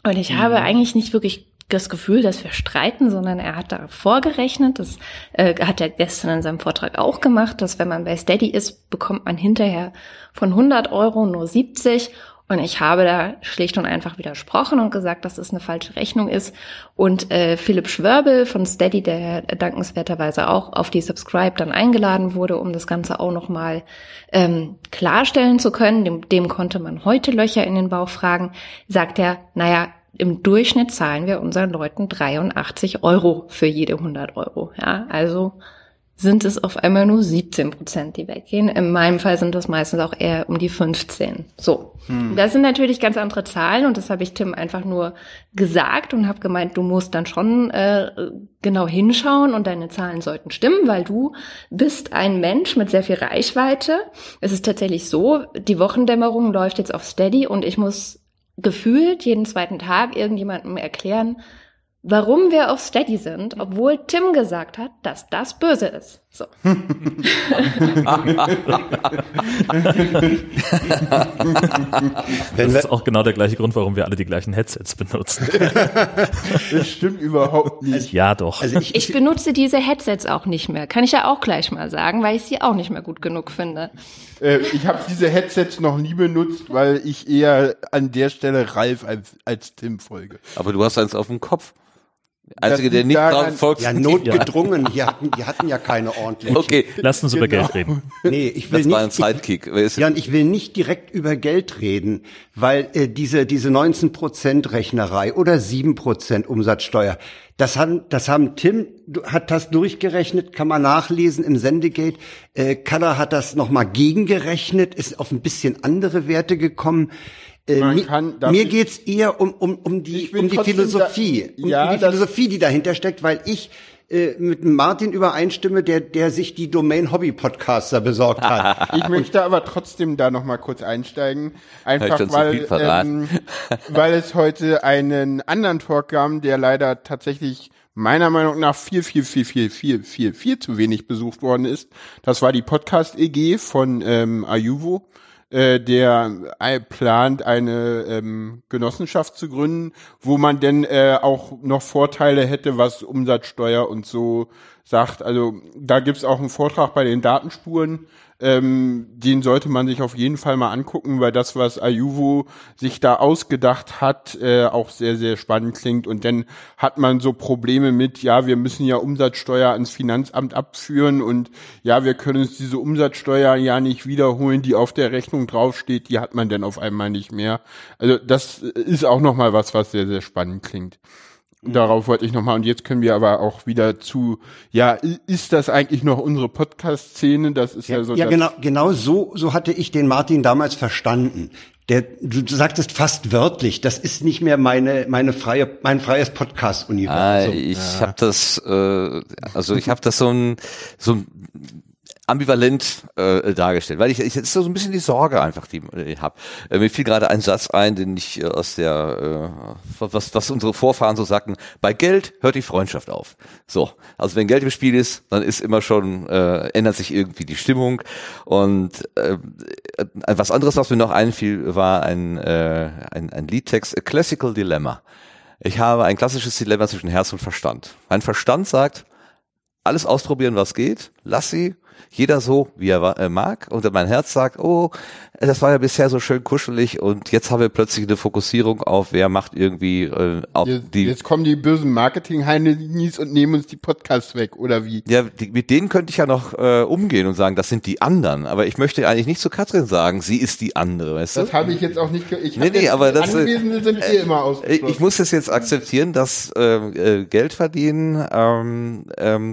Und ich habe eigentlich nicht wirklich das Gefühl, dass wir streiten, sondern er hat da vorgerechnet, das äh, hat er gestern in seinem Vortrag auch gemacht, dass wenn man bei Steady ist, bekommt man hinterher von hundert Euro nur siebzig. Und ich habe da schlicht und einfach widersprochen und gesagt, dass das eine falsche Rechnung ist. Und äh, Philipp Schwörbel von Steady, der dankenswerterweise auch auf die Subscribe dann eingeladen wurde, um das Ganze auch nochmal ähm, klarstellen zu können, dem, dem konnte man heute Löcher in den Bauch fragen, sagt er, naja, im Durchschnitt zahlen wir unseren Leuten dreiundachtzig Euro für jede hundert Euro. Ja, also sind es auf einmal nur siebzehn Prozent, die weggehen. In meinem Fall sind das meistens auch eher um die fünfzehn. So, hm. Das sind natürlich ganz andere Zahlen und das habe ich Tim einfach nur gesagt und habe gemeint, du musst dann schon äh, genau hinschauen und deine Zahlen sollten stimmen, weil du bist ein Mensch mit sehr viel Reichweite. Es ist tatsächlich so, die Wochendämmerung läuft jetzt auf Steady und ich muss gefühlt jeden zweiten Tag irgendjemandem erklären, warum wir auf Steady sind, obwohl Tim gesagt hat, dass das böse ist. So. Das ist auch genau der gleiche Grund, warum wir alle die gleichen Headsets benutzen. Das stimmt überhaupt nicht. Also, ja, doch. Also ich, ich benutze diese Headsets auch nicht mehr. Kann ich ja auch gleich mal sagen, weil ich sie auch nicht mehr gut genug finde. Äh, ich habe diese Headsets noch nie benutzt, weil ich eher an der Stelle Ralf als, als Tim folge. Aber du hast eins auf dem Kopf. Einzige, der nicht drauf folgt. Ja, notgedrungen. Die hatten, die hatten ja keine ordentlichen. Okay. Lass uns genau. über Geld reden. Nee, ich will das nicht. war ein Sidekick. Ich, ja, und ich will nicht direkt über Geld reden, weil äh, diese diese neunzehn Prozent Rechnerei oder sieben Prozent Umsatzsteuer, das haben das haben Tim hat das durchgerechnet, kann man nachlesen im Sendegate. Äh, Kader hat das noch mal gegengerechnet, ist auf ein bisschen andere Werte gekommen. Äh, Man mir kann, mir geht's eher um um um die um die Philosophie, da, um, ja, um die Philosophie, die dahinter steckt, weil ich äh, mit Martin übereinstimme, der der sich die Domain Hobby Podcaster besorgt hat. Ich möchte aber trotzdem da noch mal kurz einsteigen, einfach weil ähm, weil es heute einen anderen Talk gab, der leider tatsächlich meiner Meinung nach viel, viel, viel, viel, viel, viel, viel zu wenig besucht worden ist. Das war die Podcast E G von ähm, Ayuvo. Äh, der äh, plant eine ähm, Genossenschaft zu gründen, wo man denn äh, auch noch Vorteile hätte, was Umsatzsteuer und so sagt. Also da gibt's auch einen Vortrag bei den Datenspuren, ähm, den sollte man sich auf jeden Fall mal angucken, weil das, was Ayuvo sich da ausgedacht hat, äh, auch sehr, sehr spannend klingt. Und dann hat man so Probleme mit, ja, wir müssen ja Umsatzsteuer ans Finanzamt abführen und ja, wir können uns diese Umsatzsteuer ja nicht wiederholen, die auf der Rechnung draufsteht, die hat man dann auf einmal nicht mehr. Also das ist auch nochmal was, was sehr, sehr spannend klingt. Darauf wollte ich nochmal, und jetzt können wir aber auch wieder zu, ja, ist das eigentlich noch unsere Podcast-Szene? Das ist ja, ja so. Ja, genau, genau so, so hatte ich den Martin damals verstanden. Der, du, du sagtest fast wörtlich, das ist nicht mehr meine, meine freie, mein freies Podcast-Universum. Ah, ich ja. habe das, äh, also ich habe das so ein, so ein ambivalent äh, dargestellt, weil ich, ich das ist so ein bisschen die Sorge einfach, die ich habe. Äh, mir fiel gerade ein Satz ein, den ich äh, aus der äh, was was unsere Vorfahren so sagten: Bei Geld hört die Freundschaft auf. So, also wenn Geld im Spiel ist, dann ist immer schon äh, ändert sich irgendwie die Stimmung. Und äh, was anderes, was mir noch einfiel, war ein äh, ein, ein Liedtext: A Classical Dilemma. Ich habe ein klassisches Dilemma zwischen Herz und Verstand. Mein Verstand sagt: Alles ausprobieren, was geht, lass sie. Jeder so, wie er äh, mag. Und mein Herz sagt, oh, das war ja bisher so schön kuschelig und jetzt haben wir plötzlich eine Fokussierung auf, wer macht irgendwie äh, auf jetzt, die. Jetzt kommen die bösen Marketing-Heinis und nehmen uns die Podcasts weg, oder wie? Ja, die, mit denen könnte ich ja noch äh, umgehen und sagen, das sind die anderen. Aber ich möchte eigentlich nicht zu Katrin sagen, sie ist die andere, weißt du? Das habe ich jetzt auch nicht. Ich nee, nee, aber das Anwesende sind eh immer ausgeschlossen. Ich muss es jetzt akzeptieren, dass äh, Geld verdienen ähm, ähm,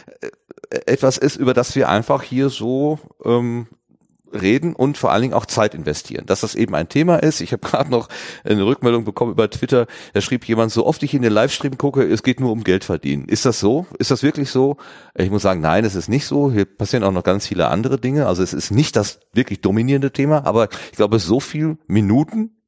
etwas ist, über das wir einfach hier so ähm, reden und vor allen Dingen auch Zeit investieren. Dass das eben ein Thema ist. Ich habe gerade noch eine Rückmeldung bekommen über Twitter, da schrieb jemand, so oft ich in den Livestream gucke, es geht nur um Geld verdienen. Ist das so? Ist das wirklich so? Ich muss sagen, nein, es ist nicht so. Hier passieren auch noch ganz viele andere Dinge. Also es ist nicht das wirklich dominierende Thema, aber ich glaube, so viel Minuten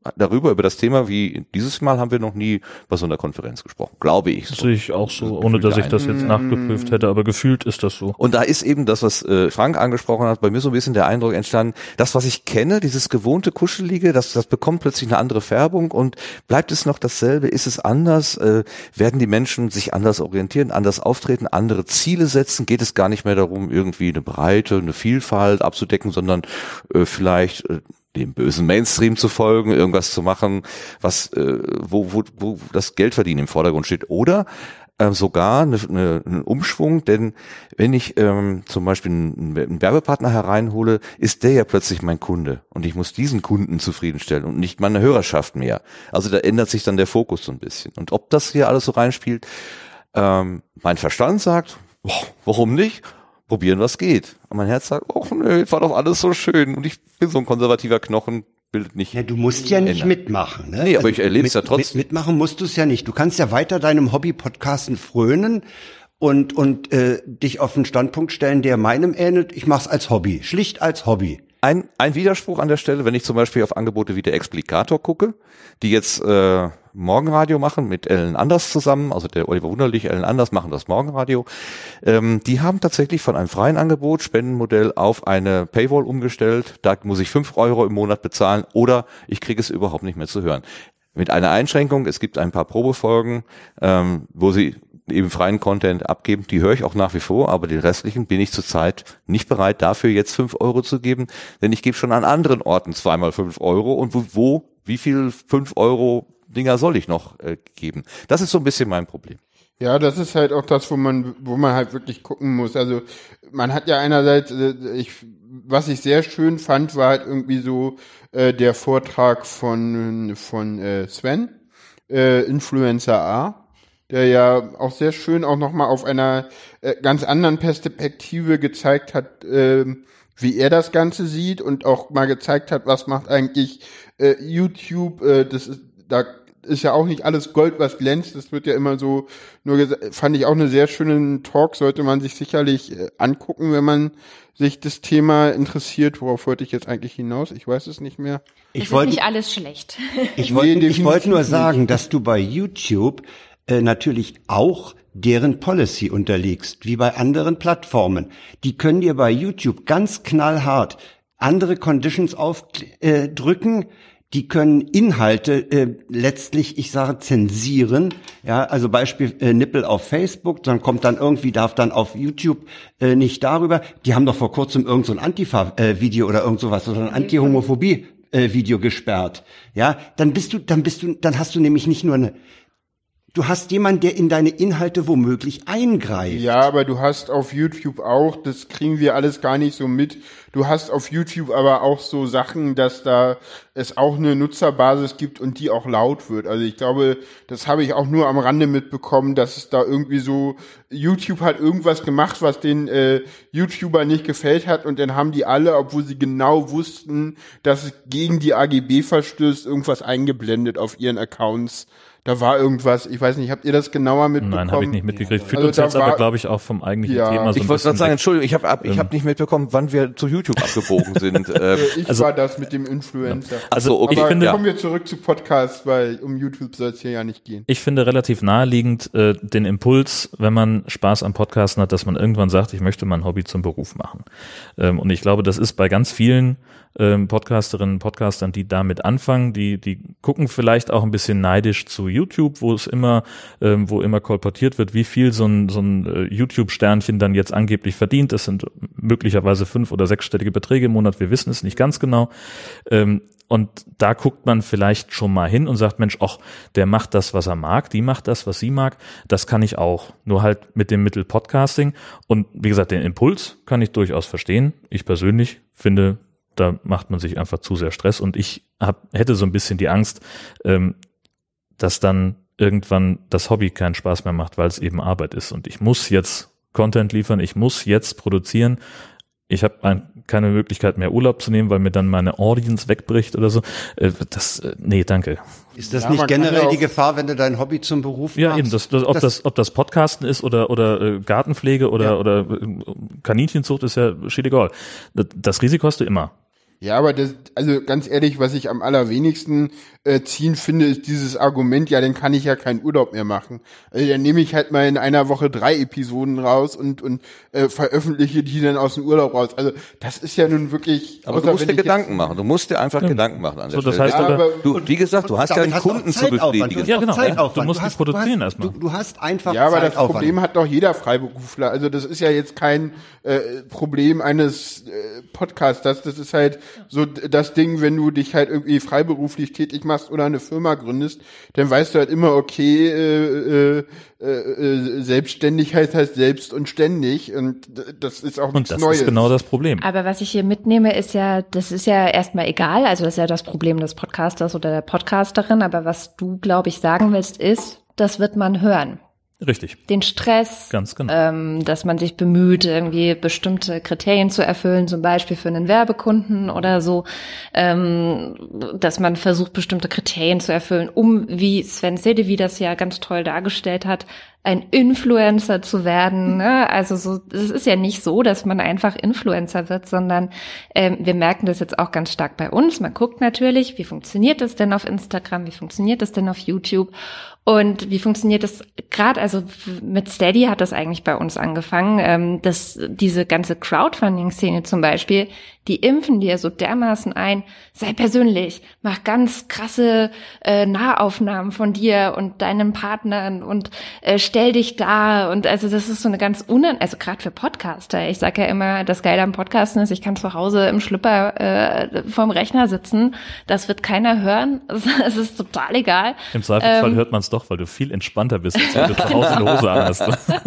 darüber, über das Thema, wie dieses Mal haben wir noch nie bei so einer Konferenz gesprochen, glaube ich. Das sehe ich auch so, ohne dass ich das jetzt nachgeprüft hätte, aber gefühlt ist das so. Und da ist eben das, was äh, Frank angesprochen hat, bei mir so ein bisschen der Eindruck entstanden, das, was ich kenne, dieses gewohnte Kuschelige, das, das bekommt plötzlich eine andere Färbung und bleibt es noch dasselbe, ist es anders, äh, werden die Menschen sich anders orientieren, anders auftreten, andere Ziele setzen, geht es gar nicht mehr darum, irgendwie eine Breite, eine Vielfalt abzudecken, sondern äh, vielleicht äh, dem bösen Mainstream zu folgen, irgendwas zu machen, was äh, wo, wo, wo das Geldverdienen im Vordergrund steht. Oder äh, sogar eine, eine, einen Umschwung, denn wenn ich ähm, zum Beispiel einen, einen Werbepartner hereinhole, ist der ja plötzlich mein Kunde und ich muss diesen Kunden zufriedenstellen und nicht meine Hörerschaft mehr. Also da ändert sich dann der Fokus so ein bisschen. Und ob das hier alles so reinspielt, ähm, mein Verstand sagt, oh, warum nicht? Probieren, was geht. Und mein Herz sagt, oh nö, war doch alles so schön. Und ich bin so ein konservativer Knochen, bildet nicht. Ja, du musst ja nicht ändern. mitmachen. Ne? Nee, aber ich erlebe es ja trotzdem. Mit, mitmachen musst du es ja nicht. Du kannst ja weiter deinem Hobby-Podcasten frönen und und äh, dich auf einen Standpunkt stellen, der meinem ähnelt. Ich mach's als Hobby, schlicht als Hobby. Ein, ein Widerspruch an der Stelle, wenn ich zum Beispiel auf Angebote wie der Explikator gucke, die jetzt äh, Morgenradio machen mit Ellen Anders zusammen, also der Oliver Wunderlich, Ellen Anders machen das Morgenradio. Ähm, die haben tatsächlich von einem freien Angebot, Spendenmodell, auf eine Paywall umgestellt. Da muss ich fünf Euro im Monat bezahlen oder ich kriege es überhaupt nicht mehr zu hören. Mit einer Einschränkung, es gibt ein paar Probefolgen, ähm, wo sie eben freien Content abgeben, die höre ich auch nach wie vor, aber den restlichen bin ich zurzeit nicht bereit, dafür jetzt fünf Euro zu geben, denn ich gebe schon an anderen Orten zweimal fünf Euro und wo, wo wie viel fünf Euro Dinger soll ich noch äh, geben? Das ist so ein bisschen mein Problem. Ja, das ist halt auch das, wo man, wo man halt wirklich gucken muss. Also man hat ja einerseits, äh, ich, was ich sehr schön fand, war halt irgendwie so äh, der Vortrag von von äh, Sven, äh, Influencer A, der ja auch sehr schön auch nochmal auf einer äh, ganz anderen Perspektive gezeigt hat, äh, wie er das Ganze sieht und auch mal gezeigt hat, was macht eigentlich äh, YouTube, äh, das ist, da ist ja auch nicht alles Gold, was glänzt, das wird ja immer so, nur gesa- fand ich auch eine sehr schönen Talk, sollte man sich sicherlich äh, angucken, wenn man sich das Thema interessiert. Worauf wollte ich jetzt eigentlich hinaus? Ich weiß es nicht mehr. Es Ich ist wollte nicht alles schlecht. ich Nee, wollte ich definitiv wollte nur nicht. sagen, dass du bei YouTube äh, natürlich auch deren Policy unterliegst, wie bei anderen Plattformen. Die können dir bei YouTube ganz knallhart andere Conditions aufdrücken. Die können Inhalte äh, letztlich, ich sage, zensieren. Ja, also Beispiel äh, Nippel auf Facebook, dann kommt dann irgendwie, darf dann auf YouTube äh, nicht darüber. Die haben doch vor kurzem irgend so ein Antifa-Video oder irgend sowas oder ein Anti-Homophobie-Video gesperrt. Ja, dann bist du, dann bist du, dann hast du nämlich nicht nur eine, du hast jemanden, der in deine Inhalte womöglich eingreift. Ja, aber du hast auf YouTube auch, das kriegen wir alles gar nicht so mit, du hast auf YouTube aber auch so Sachen, dass da es auch eine Nutzerbasis gibt und die auch laut wird. Also ich glaube, das habe ich auch nur am Rande mitbekommen, dass es da irgendwie so, YouTube hat irgendwas gemacht, was den äh, YouTuber nicht gefällt hat und dann haben die alle, obwohl sie genau wussten, dass es gegen die A G B verstößt, irgendwas eingeblendet auf ihren Accounts. Da war irgendwas, ich weiß nicht, habt ihr das genauer mitbekommen? Nein, habe ich nicht mitgekriegt. Führt Also uns da jetzt war- aber, glaube ich, auch vom eigentlichen Ja. Thema so Ich ein wollte gerade bisschen sagen, weg. Entschuldigung, ich habe hab, ich hab nicht mitbekommen, wann wir zu YouTube abgebogen sind. äh, Ich Also- war das mit dem Influencer. also, okay, Aber finde- ja. kommen wir zurück zu Podcasts, weil um YouTube soll es hier ja nicht gehen. Ich finde relativ naheliegend äh, den Impuls, wenn man Spaß am Podcasten hat, dass man irgendwann sagt, ich möchte mein Hobby zum Beruf machen. Ähm, und ich glaube, das ist bei ganz vielen ähm, Podcasterinnen und Podcastern, die damit anfangen, die die gucken vielleicht auch ein bisschen neidisch zu YouTube, wo es immer, ähm, wo immer kolportiert wird, wie viel so ein so ein äh, YouTube-Sternchen dann jetzt angeblich verdient. Das sind möglicherweise fünf- oder sechsstellige Beträge im Monat. Wir wissen es nicht ganz genau. Ähm, Und da guckt man vielleicht schon mal hin und sagt, Mensch, ach, der macht das, was er mag, die macht das, was sie mag, das kann ich auch. Nur halt mit dem Mittel Podcasting. Und wie gesagt, den Impuls kann ich durchaus verstehen. Ich persönlich finde, da macht man sich einfach zu sehr Stress. Und ich hab, hätte so ein bisschen die Angst, ähm, dass dann irgendwann das Hobby keinen Spaß mehr macht, weil es eben Arbeit ist. Und ich muss jetzt Content liefern, ich muss jetzt produzieren. Ich habe keine Möglichkeit mehr Urlaub zu nehmen, weil mir dann meine Audience wegbricht oder so. Äh, das, äh, nee, danke. Ist das Ja, nicht man kann generell ja auch- die Gefahr, wenn du dein Hobby zum Beruf Ja, machst? eben, das, das, ob, das, ob das Podcasten ist oder, oder äh, Gartenpflege oder, Ja. oder äh, Kaninchenzucht ist ja shit egal. Das, das Risiko hast du immer. Ja, aber das, also ganz ehrlich, was ich am allerwenigsten äh, ziehen finde, ist dieses Argument, ja, dann kann ich ja keinen Urlaub mehr machen. Also dann nehme ich halt mal in einer Woche drei Episoden raus und und äh, veröffentliche die dann aus dem Urlaub raus. Also das ist ja nun wirklich... Aber du musst dir Gedanken machen. Du musst dir einfach ja. Gedanken machen an der so, das Stelle. heißt ja, aber, du, wie gesagt, du hast ja einen hast Kunden zu befriedigen. Ja, genau. Zeitaufwand. Du musst du dich produzieren du hast, erstmal. Du, du hast einfach Ja, aber das Zeitaufwand. Problem hat doch jeder Freiberufler. Also das ist ja jetzt kein äh, Problem eines äh, Podcasters. Das ist halt so das Ding, wenn du dich halt irgendwie freiberuflich tätig machst oder eine Firma gründest, dann weißt du halt immer, okay, äh, äh, äh, Selbstständigkeit heißt selbst und ständig und das ist auch nichts Neues. Und das Neues. ist genau das Problem. Aber was ich hier mitnehme, ist ja, das ist ja erstmal egal, also das ist ja das Problem des Podcasters oder der Podcasterin, aber was du, glaube ich, sagen willst, ist, das wird man hören. Richtig. Den Stress, Ganz genau. ähm, dass man sich bemüht, irgendwie bestimmte Kriterien zu erfüllen, zum Beispiel für einen Werbekunden oder so, ähm, dass man versucht, bestimmte Kriterien zu erfüllen, um, wie Sven Sedevi das ja ganz toll dargestellt hat, ein Influencer zu werden. Ne? Also so, es ist ja nicht so, dass man einfach Influencer wird, sondern ähm, wir merken das jetzt auch ganz stark bei uns. Man guckt natürlich, wie funktioniert das denn auf Instagram, wie funktioniert das denn auf YouTube und wie funktioniert das gerade, also mit Steady hat das eigentlich bei uns angefangen, ähm, dass diese ganze Crowdfunding-Szene zum Beispiel, die impfen dir so dermaßen ein, sei persönlich, mach ganz krasse äh, Nahaufnahmen von dir und deinen Partnern und äh, stell dich da und also das ist so eine ganz unan, also gerade für Podcaster, ich sage ja immer, das Geile am Podcasten ist, ich kann zu Hause im Schlüpper äh, vorm Rechner sitzen, das wird keiner hören, es ist total egal. Im Zweifelsfall ähm, hört man es doch, weil du viel entspannter bist, als wenn du zu Hause eine Hose anhast.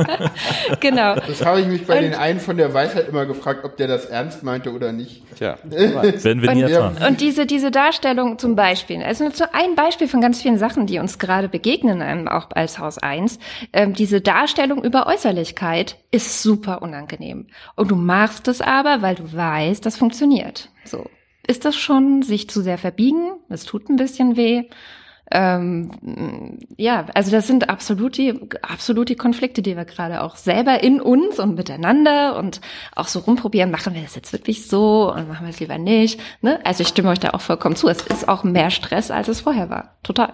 Genau. Das habe ich mich bei und, den einen von der Weisheit immer gefragt, ob der das ernst meinte oder nicht. Tja, werden wir nie und, erfahren. Und diese, diese Darstellung zum Beispiel, also nur so ein Beispiel von ganz vielen Sachen, die uns gerade begegnen, einem auch als Haus eins, ähm, diese Darstellung über Äußerlichkeit ist super unangenehm. Und du machst es aber, weil du weißt, das funktioniert. So. Ist das schon sich zu sehr verbiegen? Es tut ein bisschen weh. Ähm, ja, also das sind absolut die, absolut die Konflikte, die wir gerade auch selber in uns und miteinander und auch so rumprobieren, machen wir das jetzt wirklich so und machen wir es lieber nicht. Ne? Also ich stimme euch da auch vollkommen zu. Es ist auch mehr Stress, als es vorher war. Total.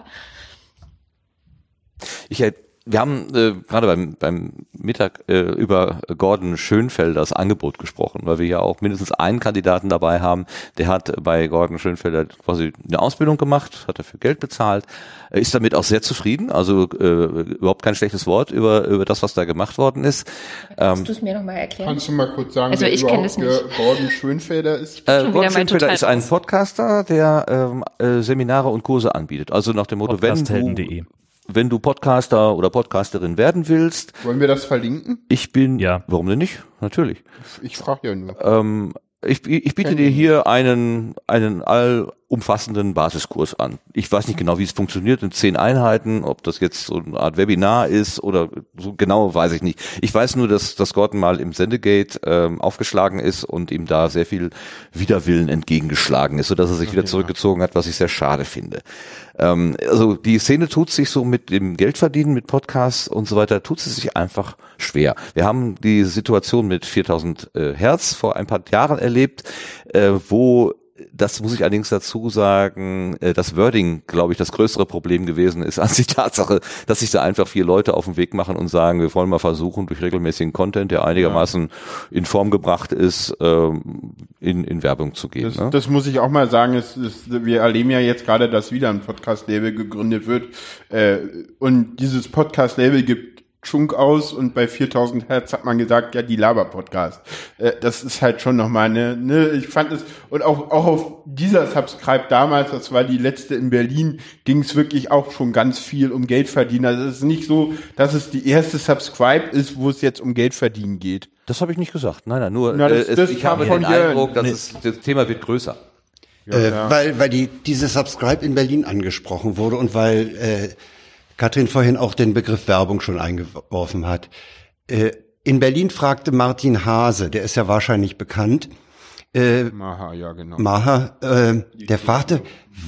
Ich hätte Wir haben äh, gerade beim, beim Mittag äh, über Gordon Schönfelders Angebot gesprochen, weil wir ja auch mindestens einen Kandidaten dabei haben, der hat bei Gordon Schönfelder quasi eine Ausbildung gemacht, hat dafür Geld bezahlt, ist damit auch sehr zufrieden, also äh, überhaupt kein schlechtes Wort über über das, was da gemacht worden ist. Kannst ähm, du es mir nochmal erklären? Kannst du mal kurz sagen, also wer ich kenne es überhaupt nicht. Gordon Schönfelder ist? Äh, Schon Gordon wieder mein Schönfelder ist ein Total- Podcaster, der ähm, äh, Seminare und Kurse anbietet. Also nach dem Motto, wenn Podcasthelden du punkt de. wenn du Podcaster oder Podcasterin werden willst, Wollen wir das verlinken? ich bin, Ja. warum denn nicht? Natürlich. Ich frage ja nur. Ähm, ich, ich biete dir hier einen, einen allumfassenden Basiskurs an. Ich weiß nicht genau, wie es funktioniert in zehn Einheiten, ob das jetzt so eine Art Webinar ist oder so genau, weiß ich nicht. Ich weiß nur, dass, dass Gordon mal im Sendegate ähm, aufgeschlagen ist und ihm da sehr viel Widerwillen entgegengeschlagen ist, sodass er sich wieder zurückgezogen hat, was ich sehr schade finde. Ähm, also die Szene tut sich so mit dem Geldverdienen, mit Podcasts und so weiter, tut sie sich einfach schwer. Wir haben die Situation mit viertausend äh, Hertz vor ein paar Jahren erlebt, äh, wo, das muss ich allerdings dazu sagen, äh, das Wording, glaube ich, das größere Problem gewesen ist, als die Tatsache, dass sich da einfach vier Leute auf den Weg machen und sagen, wir wollen mal versuchen, durch regelmäßigen Content, der einigermaßen in Form gebracht ist, ähm, in, in Werbung zu gehen. Das, Ne? das muss ich auch mal sagen. Es, es, wir erleben ja jetzt gerade, dass wieder ein Podcast-Label gegründet wird. Äh, und dieses Podcast-Label gibt Schunk aus und bei viertausend Hertz hat man gesagt, ja, die Laber-Podcast. Äh, das ist halt schon nochmal eine, ne, ich fand es, und auch, auch auf dieser Subscribe damals, das war die letzte in Berlin, ging es wirklich auch schon ganz viel um Geld verdienen. Also es ist nicht so, dass es die erste Subscribe ist, wo es jetzt um Geld verdienen geht. Das habe ich nicht gesagt. Nein, nein, nur Na, das- äh, es, das ich kam habe von den Jörn. Eindruck, dass Nee. es, das Thema wird größer. Ja, äh, ja. Weil, weil die, diese Subscribe in Berlin angesprochen wurde und weil äh, Katrin vorhin auch den Begriff Werbung schon eingeworfen hat. Äh, in Berlin fragte Martin Hase, der ist ja wahrscheinlich bekannt, äh, Maha, ja, genau. Maha, äh, der fragte,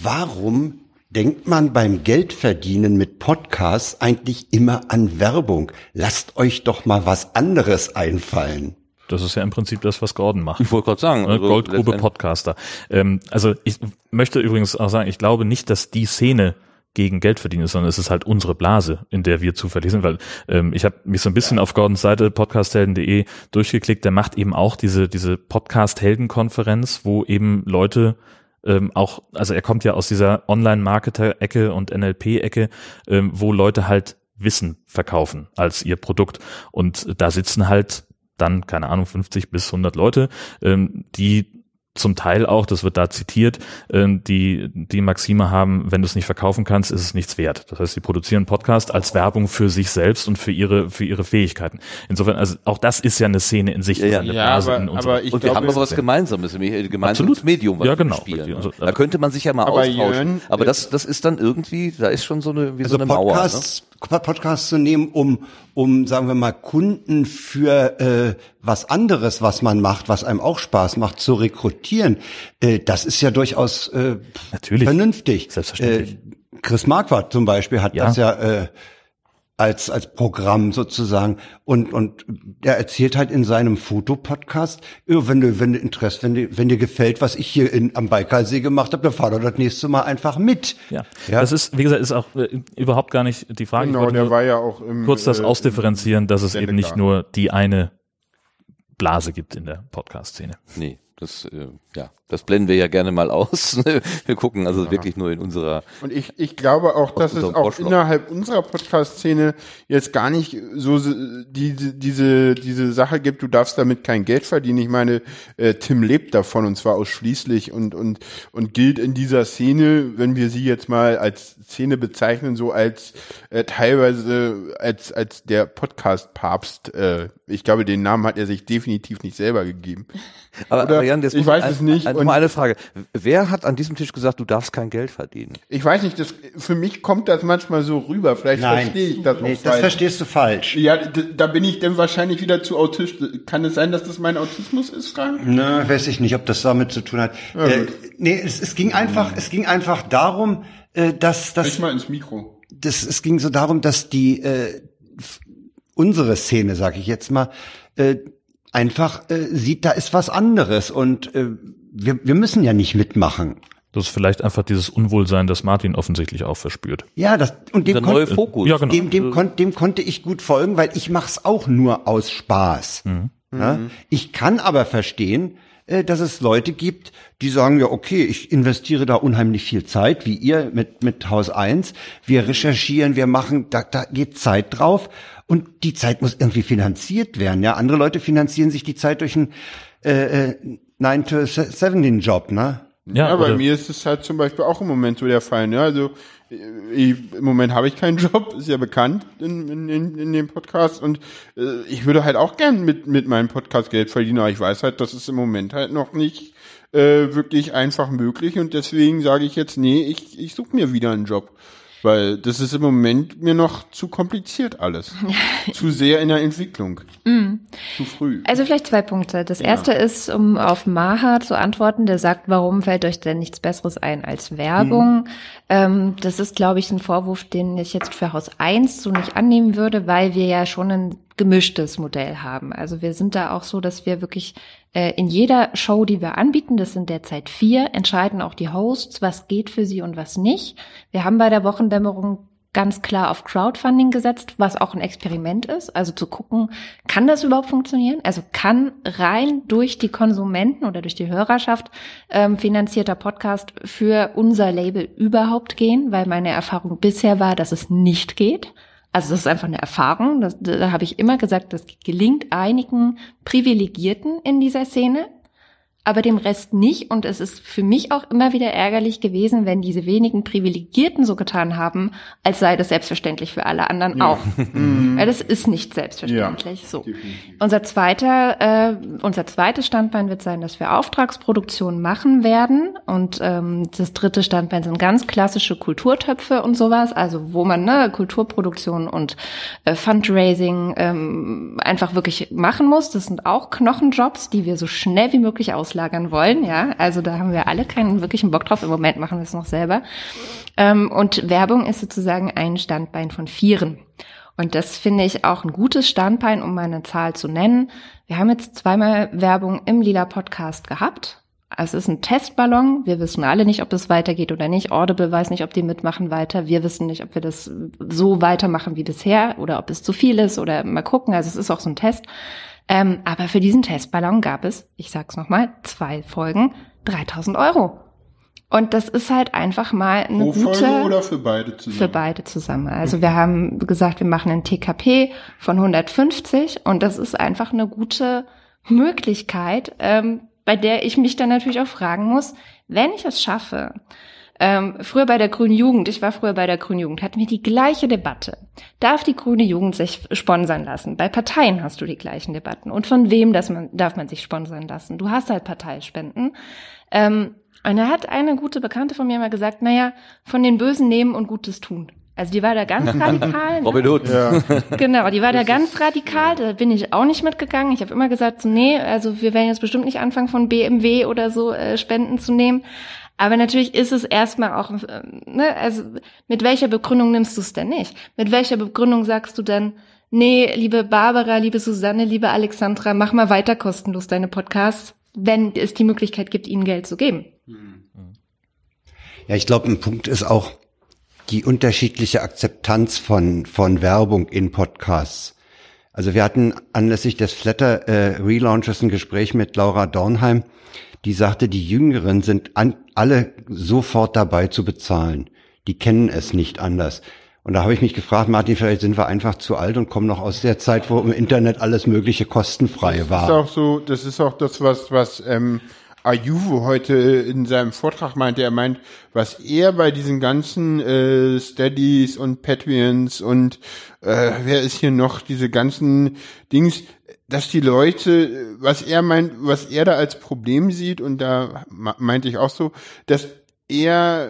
warum denkt man beim Geldverdienen mit Podcasts eigentlich immer an Werbung? Lasst euch doch mal was anderes einfallen. Das ist ja im Prinzip das, was Gordon macht. Ich wollte gerade sagen. Also Goldgrube Podcaster. Ähm, also ich möchte übrigens auch sagen, ich glaube nicht, dass die Szene gegen Geld verdienen ist, sondern es ist halt unsere Blase, in der wir zufällig sind, weil ähm, ich habe mich so ein bisschen auf Gordons Seite podcasthelden punkt de durchgeklickt, der macht eben auch diese diese Podcast-Helden-Konferenz, wo eben Leute ähm, auch, also er kommt ja aus dieser Online-Marketer-Ecke und N L P-Ecke, ähm, wo Leute halt Wissen verkaufen als ihr Produkt und da sitzen halt dann, keine Ahnung, fünfzig bis hundert Leute, ähm, die zum Teil auch, das wird da zitiert, ähm, die die Maxime haben, wenn du es nicht verkaufen kannst, ist es nichts wert. Das heißt, sie produzieren Podcast als Werbung für sich selbst und für ihre für ihre Fähigkeiten. Insofern, also auch das ist ja eine Szene in sich. Ja, ja. Eine Ja, Blase aber- in unserer- aber ich Und wir glaube, haben aber was Gemeinsames, nämlich ein gemeinsames Absolut. Medium, was Ja, wir genau. spielen. Also, da könnte man sich ja mal aber austauschen. Jörn, aber äh, das das ist dann irgendwie, da ist schon so eine wie Also so eine Mauer. Ne? Podcasts, Podcasts zu nehmen, um, um, sagen wir mal, Kunden für äh, was anderes, was man macht, was einem auch Spaß macht, zu rekrutieren, äh, das ist ja durchaus äh, Natürlich. vernünftig. Selbstverständlich. Äh, Chris Marquardt zum Beispiel hat Ja. das ja äh, als als Programm sozusagen und und der erzählt halt in seinem Fotopodcast, ja, wenn du wenn du Interesse, wenn dir wenn dir gefällt, was ich hier in am Baikalsee gemacht habe, dann fahr doch das nächste Mal einfach mit. Ja. Ja. Das ist, wie gesagt, ist auch äh, überhaupt gar nicht die Frage. Ich Genau, wollte der nur war ja auch im, kurz das äh, ausdifferenzieren, dass es eben nicht Sendeklar. nur die eine Blase gibt in der Podcast-Szene. Nee, das äh, ja, das blenden wir ja gerne mal aus. Wir gucken also wirklich nur in unserer. Und ich, ich glaube auch, dass es unserem auch Vorschlag. innerhalb unserer Podcast-Szene jetzt gar nicht so diese, diese, diese Sache gibt, du darfst damit kein Geld verdienen. Ich meine, äh, Tim lebt davon und zwar ausschließlich und, und, und gilt in dieser Szene, wenn wir sie jetzt mal als Szene bezeichnen, so als äh, teilweise als, als der Podcast-Papst. Äh, ich glaube, den Namen hat er sich definitiv nicht selber gegeben. Aber, Oder aber Jan, jetzt ich muss weiß ein, es nicht. Ein, Und- mal eine Frage. Wer hat an diesem Tisch gesagt, du darfst kein Geld verdienen? Ich weiß nicht, das, für mich kommt das manchmal so rüber. Vielleicht verstehe ich das nee, auch das falsch. verstehst du falsch. Ja, d- da bin ich dann wahrscheinlich wieder zu autistisch. Kann es sein, dass das mein Autismus ist, Frank? Na, weiß ich nicht, ob das damit zu tun hat. äh, gut. nee, es, es ging einfach, es ging einfach darum, äh, dass Sprich das, mal ins Mikro. das, es ging so darum, dass die äh, f- unsere Szene, sag ich jetzt mal, äh, einfach äh, sieht, da ist was anderes und äh, wir, wir müssen ja nicht mitmachen. Das ist vielleicht einfach dieses Unwohlsein, das Martin offensichtlich auch verspürt. Ja, das und dem, Der neue kon Fokus. Ja, genau. dem, dem, kon dem konnte ich gut folgen, weil ich mach's auch nur aus Spaß. Ja? Ich kann aber verstehen, äh, dass es Leute gibt, die sagen, ja, okay, ich investiere da unheimlich viel Zeit, wie ihr mit, mit Haus eins. Wir recherchieren, wir machen, da, da geht Zeit drauf. Und die Zeit muss irgendwie finanziert werden. Ja, andere Leute finanzieren sich die Zeit durch einen äh, nine to seventeen Job, ne? Ja, Ja, bei oder- mir ist es halt zum Beispiel auch im Moment so der Fall. Ne? Also äh, ich, im Moment habe ich keinen Job, ist ja bekannt in, in, in, in dem Podcast. Und äh, ich würde halt auch gern mit, mit meinem Podcast Geld verdienen, aber ich weiß halt, das ist im Moment halt noch nicht äh, wirklich einfach möglich. Und deswegen sage ich jetzt, nee, ich, ich suche mir wieder einen Job. Weil das ist im Moment mir noch zu kompliziert alles. Zu sehr in der Entwicklung. Zu früh. Also vielleicht zwei Punkte. Das erste ist, um auf Maha zu antworten, der sagt, warum fällt euch denn nichts Besseres ein als Werbung? Mhm. Ähm, das ist, glaube ich, ein Vorwurf, den ich jetzt für Haus eins so nicht annehmen würde, weil wir ja schon ein gemischtes Modell haben. Also wir sind da auch so, dass wir wirklich äh, in jeder Show, die wir anbieten, das sind derzeit vier, entscheiden auch die Hosts, was geht für sie und was nicht. Wir haben bei der Wochendämmerung ganz klar auf Crowdfunding gesetzt, was auch ein Experiment ist. Also zu gucken, kann das überhaupt funktionieren? Also kann rein durch die Konsumenten oder durch die Hörerschaft ähm, finanzierter Podcast für unser Label überhaupt gehen? Weil meine Erfahrung bisher war, dass es nicht geht. Also das ist einfach eine Erfahrung. Das, da habe ich immer gesagt, das gelingt einigen Privilegierten in dieser Szene, aber dem Rest nicht. Und es ist für mich auch immer wieder ärgerlich gewesen, wenn diese wenigen Privilegierten so getan haben, als sei das selbstverständlich für alle anderen auch. Weil das ist nicht selbstverständlich. Ja, so. definitiv. Unser zweiter, äh, unser zweites Standbein wird sein, dass wir Auftragsproduktionen machen werden. Und ähm, das dritte Standbein sind ganz klassische Kulturtöpfe und sowas, also wo man ne, Kulturproduktion und äh, Fundraising ähm, einfach wirklich machen muss. Das sind auch Knochenjobs, die wir so schnell wie möglich auslagern wollen. Ja, also da haben wir alle keinen wirklichen Bock drauf. Im Moment machen wir es noch selber. Ähm, und Werbung ist sozusagen ein Standbein von vieren. Und das finde ich auch ein gutes Standbein, um mal eine Zahl zu nennen. Wir haben jetzt zweimal Werbung im Lila Podcast gehabt. Es ist ein Testballon. Wir wissen alle nicht, ob das weitergeht oder nicht. Audible weiß nicht, ob die mitmachen weiter. Wir wissen nicht, ob wir das so weitermachen wie bisher oder ob es zu viel ist oder mal gucken. Also es ist auch so ein Test. Ähm, aber für diesen Testballon gab es, ich sag's nochmal, zwei Folgen, dreitausend Euro. Und das ist halt einfach mal eine Pro gute... Folge oder für beide zusammen? Für beide zusammen. Also wir haben gesagt, wir machen ein T K P von hundertfünfzig und das ist einfach eine gute Möglichkeit, ähm, bei der ich mich dann natürlich auch fragen muss, wenn ich es schaffe, ähm, früher bei der Grünen Jugend, ich war früher bei der Grünen Jugend, hatten wir die gleiche Debatte. Darf die Grüne Jugend sich sponsern lassen? Bei Parteien hast du die gleichen Debatten. Und von wem das man, darf man sich sponsern lassen? Du hast halt Parteispenden. Ähm, Und da hat eine gute Bekannte von mir mal gesagt, naja, von den Bösen nehmen und Gutes tun. Also die war da ganz radikal. Robin Hood. Ja. Genau, die war da ganz radikal, da bin ich auch nicht mitgegangen. Ich habe immer gesagt, so, nee, also wir werden jetzt bestimmt nicht anfangen, von B M W oder so äh, Spenden zu nehmen. Aber natürlich ist es erstmal auch, äh, ne, also mit welcher Begründung nimmst du es denn nicht? Mit welcher Begründung sagst du dann, nee, liebe Barbara, liebe Susanne, liebe Alexandra, mach mal weiter kostenlos deine Podcasts, wenn es die Möglichkeit gibt, ihnen Geld zu geben. Ja, ich glaube, ein Punkt ist auch die unterschiedliche Akzeptanz von von Werbung in Podcasts. Also wir hatten anlässlich des Flatter äh, Relaunches ein Gespräch mit Laura Dornheim, die sagte, die Jüngeren sind an, alle sofort dabei zu bezahlen. Die kennen es nicht anders. Und da habe ich mich gefragt, Martin, vielleicht sind wir einfach zu alt und kommen noch aus der Zeit, wo im Internet alles Mögliche kostenfrei war. Das ist auch so, das ist auch das, was was ähm, Ayuvo heute in seinem Vortrag meinte. Er meint, was er bei diesen ganzen äh, Steadies und Patreons und äh, wer ist hier noch, diese ganzen Dings, dass die Leute, was er meint, was er da als Problem sieht, und da meinte ich auch so, dass er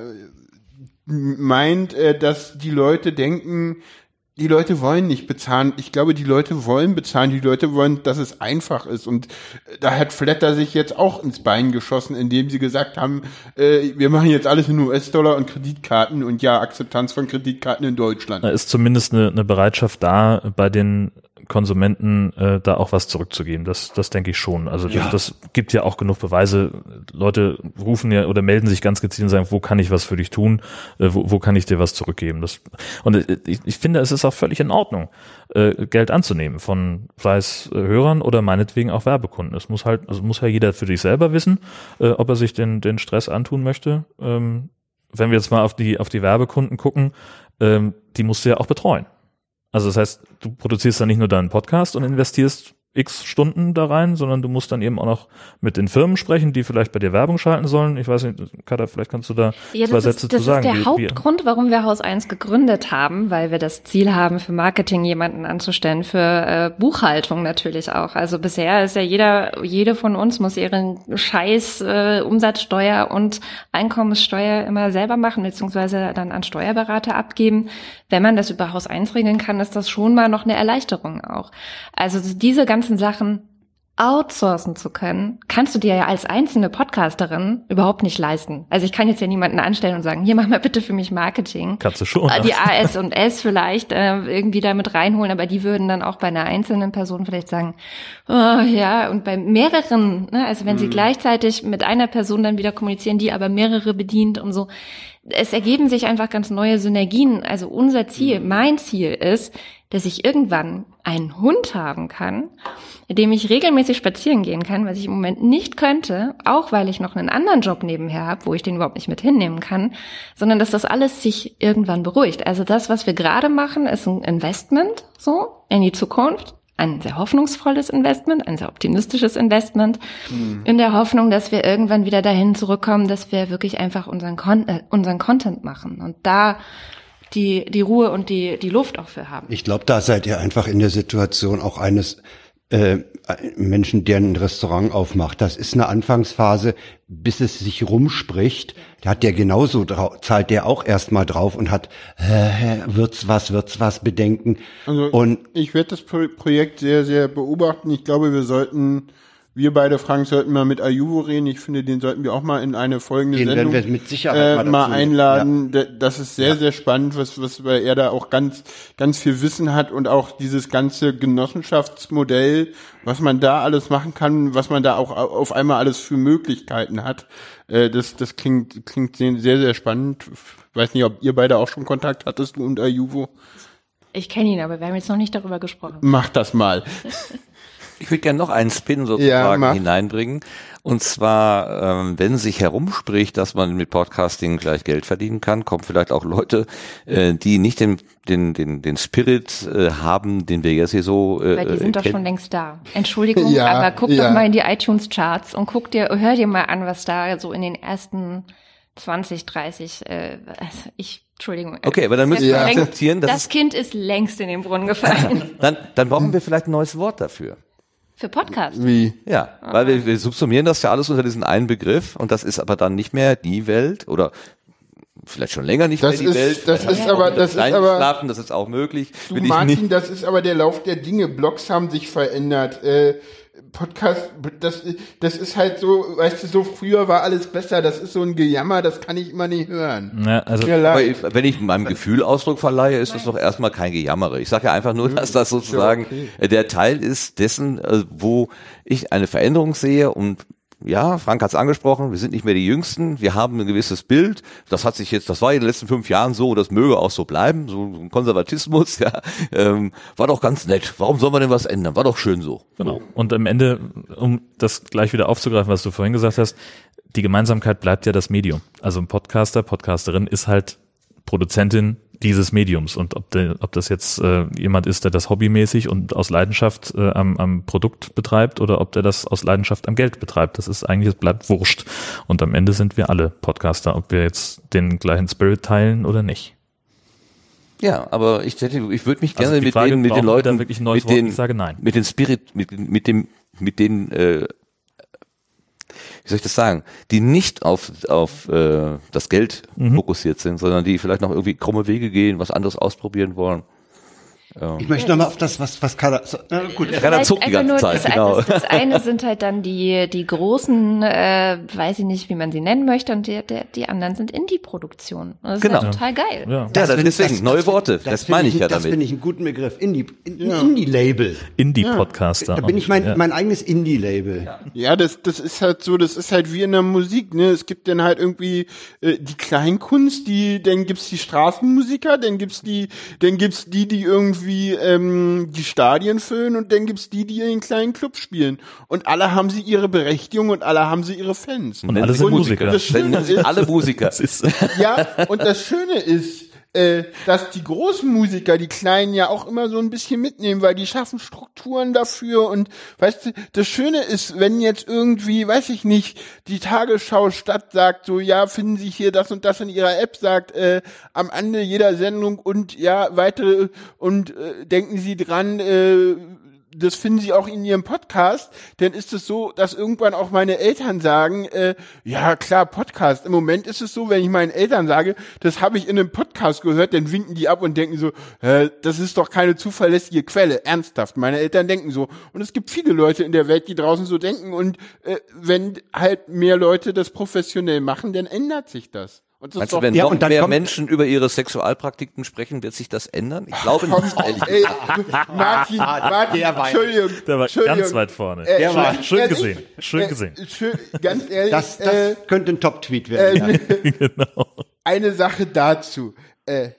meint, äh, dass die Leute denken, die Leute wollen nicht bezahlen. Ich glaube, die Leute wollen bezahlen. Die Leute wollen, dass es einfach ist. Und da hat Flatter sich jetzt auch ins Bein geschossen, indem sie gesagt haben, äh, wir machen jetzt alles in U S-Dollar und Kreditkarten und ja, Akzeptanz von Kreditkarten in Deutschland. Da ist zumindest eine, eine Bereitschaft da, bei den Konsumenten äh, da auch was zurückzugeben. Das, das denke ich schon. Also Ja. das, das gibt ja auch genug Beweise. Leute rufen ja oder melden sich ganz gezielt und sagen, wo kann ich was für dich tun? Äh, wo, wo kann ich dir was zurückgeben? Das, und äh, ich, ich finde, es ist auch völlig in Ordnung, äh, Geld anzunehmen von sei es äh, Hörern oder meinetwegen auch Werbekunden. Es muss halt, also muss ja jeder für sich selber wissen, äh, ob er sich den, den Stress antun möchte. Ähm, wenn wir jetzt mal auf die, auf die Werbekunden gucken, ähm, die musst du ja auch betreuen. Also das heißt, du produzierst dann nicht nur deinen Podcast und investierst x Stunden da rein, sondern du musst dann eben auch noch mit den Firmen sprechen, die vielleicht bei dir Werbung schalten sollen. Ich weiß nicht, Katha, vielleicht kannst du da Ja, zwei das Sätze ist, das zu sagen. ist der wie, Hauptgrund, warum wir Haus eins gegründet haben, weil wir das Ziel haben, für Marketing jemanden anzustellen, für äh, Buchhaltung natürlich auch. Also bisher ist ja jeder, jede von uns muss ihren Scheiß äh, Umsatzsteuer und Einkommenssteuer immer selber machen, beziehungsweise dann an Steuerberater abgeben. Wenn man das über Haus eins regeln kann, ist das schon mal noch eine Erleichterung auch. Also diese ganzen Sachen outsourcen zu können, kannst du dir ja als einzelne Podcasterin überhaupt nicht leisten. Also ich kann jetzt ja niemanden anstellen und sagen, hier, mach mal bitte für mich Marketing. Kannst du schon. Die A S und S vielleicht äh, irgendwie damit reinholen, aber die würden dann auch bei einer einzelnen Person vielleicht sagen, oh, ja, und bei mehreren, ne, also wenn mhm. sie gleichzeitig mit einer Person dann wieder kommunizieren, die aber mehrere bedient und so, es ergeben sich einfach ganz neue Synergien. Also unser Ziel, mhm. mein Ziel ist, dass ich irgendwann einen Hund haben kann, mit dem ich regelmäßig spazieren gehen kann, was ich im Moment nicht könnte, auch weil ich noch einen anderen Job nebenher habe, wo ich den überhaupt nicht mit hinnehmen kann, sondern dass das alles sich irgendwann beruhigt. Also das, was wir gerade machen, ist ein Investment so in die Zukunft, ein sehr hoffnungsvolles Investment, ein sehr optimistisches Investment, mhm. in der Hoffnung, dass wir irgendwann wieder dahin zurückkommen, dass wir wirklich einfach unseren, Con- äh, unseren Content machen und da die die Ruhe und die die Luft auch für haben. Ich glaube, da seid ihr einfach in der Situation auch eines äh, Menschen, der ein Restaurant aufmacht. Das ist eine Anfangsphase, bis es sich rumspricht. Da hat der genauso drauf, zahlt der auch erstmal drauf und hat äh, wird's was, wird's was Bedenken. Also und ich werde das Pro- Projekt sehr, sehr beobachten. Ich glaube, wir sollten wir beide, Frank, sollten mal mit Ayuvo reden. Ich finde, den sollten wir auch mal in eine folgende Den Sendung werden wir mit Sicherheit äh, mal mal einladen. Ja. Das ist sehr, ja. sehr spannend, was, was, weil er da auch ganz, ganz viel Wissen hat und auch dieses ganze Genossenschaftsmodell, was man da alles machen kann, was man da auch auf einmal alles für Möglichkeiten hat. Äh, das, das klingt, klingt sehr, sehr spannend. Ich weiß nicht, ob ihr beide auch schon Kontakt hattest, du und Ayuvo. Ich kenne ihn, aber wir haben jetzt noch nicht darüber gesprochen. Mach das mal. Ich würde gerne noch einen Spin sozusagen ja, hineinbringen. Und zwar, ähm, wenn sich herumspricht, dass man mit Podcasting gleich Geld verdienen kann, kommen vielleicht auch Leute, äh, die nicht den den den den Spirit äh, haben, den wir jetzt hier so äh, Weil die sind doch kennen. schon längst da. Entschuldigung, ja, aber guck ja. doch mal in die iTunes-Charts und guck dir, hör dir mal an, was da so in den ersten zwanzig, dreißig, äh, ich, Entschuldigung. Okay, aber dann müssen wir Ja. akzeptieren, dass Das es, Kind ist längst in den Brunnen gefallen. dann dann brauchen wir vielleicht ein neues Wort dafür. Für Podcast. Wie? Ja, weil wir, wir subsumieren das ja alles unter diesen einen Begriff und das ist aber dann nicht mehr die Welt oder vielleicht schon länger nicht Das mehr die ist- Welt. das Vielleicht ist auch aber- unter das ist kleinen aber- Schlafen, das ist auch möglich. Du, Will ich Martin, nicht- das ist aber der Lauf der Dinge. Blogs haben sich verändert. Äh, Podcast, das, das ist halt so, weißt du, so früher war alles besser. Das ist so ein Gejammer, das kann ich immer nicht hören. Ja, also Ja, Aber leid. ich, wenn ich meinem Gefühl Ausdruck verleihe, ist das doch erstmal kein Gejammere. Ich sage ja einfach nur, dass das sozusagen okay. äh, der Teil ist dessen, äh, wo ich eine Veränderung sehe und ja, Frank hat es angesprochen, wir sind nicht mehr die Jüngsten, wir haben ein gewisses Bild, das hat sich jetzt, das war in den letzten fünf Jahren so, das möge auch so bleiben, so ein Konservatismus, ja, ähm, war doch ganz nett, warum soll man denn was ändern, war doch schön so. Genau. Und am Ende, um das gleich wieder aufzugreifen, was du vorhin gesagt hast, die Gemeinsamkeit bleibt ja das Medium. Also ein Podcaster, Podcasterin ist halt Produzentin dieses Mediums. Und ob, der, ob das jetzt äh, jemand ist, der das hobbymäßig und aus Leidenschaft äh, am, am Produkt betreibt oder ob der das aus Leidenschaft am Geld betreibt, das ist eigentlich, es bleibt wurscht. Und am Ende sind wir alle Podcaster, ob wir jetzt den gleichen Spirit teilen oder nicht. Ja, aber ich hätte, ich würde mich Also gerne die mit Frage, den, mit den brauchen wir Leuten, da wirklich ein neues mit Wort? den, Ich sage nein. mit den Spirit, mit, mit dem, mit den, äh, wie soll ich das sagen, die nicht auf auf äh, das Geld Mhm. fokussiert sind, sondern die vielleicht noch irgendwie krumme Wege gehen, was anderes ausprobieren wollen. Ähm, Ich möchte nochmal auf das, was, was Kader, so, na gut. Ja, Rainer zuckt die einfach ganze nur, Zeit, das, genau. das, das eine sind halt dann die, die großen, äh, weiß ich nicht, wie man sie nennen möchte, und die, der, die anderen sind Indie-Produktionen. Das ist Genau. halt total geil. Ja. Ja, das, finde- deswegen, neue Worte, das, finde meine ich ja Das damit. finde ich einen guten Begriff. Indie, in, Indie-Label. Indie-Podcaster. Da bin ich mein, Ja. mein eigenes Indie-Label. Ja, das, das ist halt so, das ist halt wie in der Musik, ne? Es gibt dann halt irgendwie äh, die Kleinkunst, die, dann gibt's die Straßenmusiker, dann gibt's die, dann gibt's die, die irgendwie ähm, die Stadien füllen und dann gibt's die, die in den kleinen Club spielen. Und alle haben sie ihre Berechtigung und alle haben sie ihre Fans. Und alle sind Musiker. Das Schöne Nennen sich ist, alle Musiker. Das ist, ja, und das Schöne ist, äh, dass die großen Musiker die Kleinen ja auch immer so ein bisschen mitnehmen, weil die schaffen Strukturen dafür und weißt du, das Schöne ist, wenn jetzt irgendwie, weiß ich nicht, die Tagesschau Stadt sagt so, ja, finden Sie hier das und das in Ihrer App, sagt äh, am Ende jeder Sendung und ja, weitere und äh, denken Sie dran, äh, das finden Sie auch in Ihrem Podcast, dann ist es so, dass irgendwann auch meine Eltern sagen, äh, ja klar, Podcast. Im Moment ist es so, wenn ich meinen Eltern sage, das habe ich in einem Podcast gehört, dann winken die ab und denken so, äh, das ist doch keine zuverlässige Quelle. Ernsthaft, meine Eltern denken so. Und es gibt viele Leute in der Welt, die draußen so denken und äh, wenn halt mehr Leute das professionell machen, dann ändert sich das. Und das Meinst ist du, doch wenn Ja, noch und dann mehr kommt- Menschen über ihre Sexualpraktiken sprechen, wird sich das ändern? Ich glaube Komm, nicht, ehrlich. ey, Martin, Martin, der war- Entschuldigung. der war Entschuldigung. ganz weit vorne. Äh, Der war- schön- schön ehrlich, gesehen, schön äh, gesehen. Schön, ganz ehrlich, Das, das äh, könnte ein Top-Tweet werden. äh, ja. Genau. eine Sache dazu. Äh,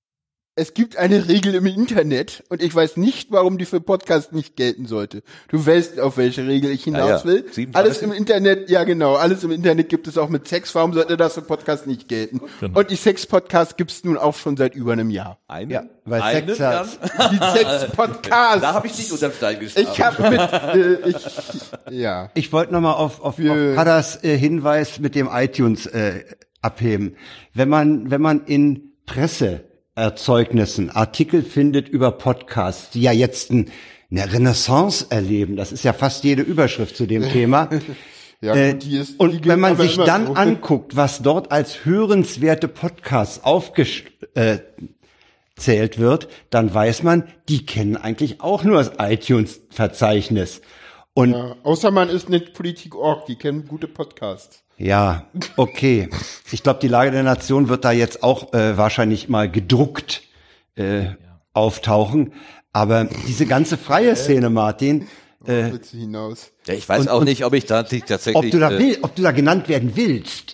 es gibt eine Regel im Internet und ich weiß nicht, warum die für Podcasts nicht gelten sollte. Du weißt, auf welche Regel ich hinaus Ja, ja. will. siebenunddreißig. Alles im Internet, ja genau, alles im Internet gibt es auch mit Sex. Warum sollte das für Podcasts nicht gelten? Genau. Und die Sex-Podcasts gibt es nun auch schon seit über einem Jahr. Eine? Ja, weil Eine, Sex hat- Jan? Die Sex-Podcasts. Da habe ich nicht unterm Stein gestanden. Ich habe mit, äh, ich, ja. Ich wollte nochmal auf, auf, Ja. auf Kadas äh, Hinweis mit dem iTunes äh, abheben. Wenn man, wenn man in Presseerzeugnissen Artikel findet über Podcasts, die ja jetzt ein, eine Renaissance erleben, das ist ja fast jede Überschrift zu dem Thema. Ja, Äh, gut, die ist, die und gilt wenn man aber sich immer dann so. anguckt, was dort als hörenswerte Podcasts aufgezählt wird, dann weiß man, die kennen eigentlich auch nur das iTunes-Verzeichnis. Und Ja, außer man ist nicht Politik Punkt org, die kennen gute Podcasts. ja, okay. Ich glaube, die Lage der Nation wird da jetzt auch äh, wahrscheinlich mal gedruckt äh, auftauchen. Aber diese ganze freie Szene, Martin, äh, Willst du hinaus? Ja, ich weiß Und- auch und- nicht, ob ich da die tatsächlich. ob du da äh, will, ob du da genannt werden willst.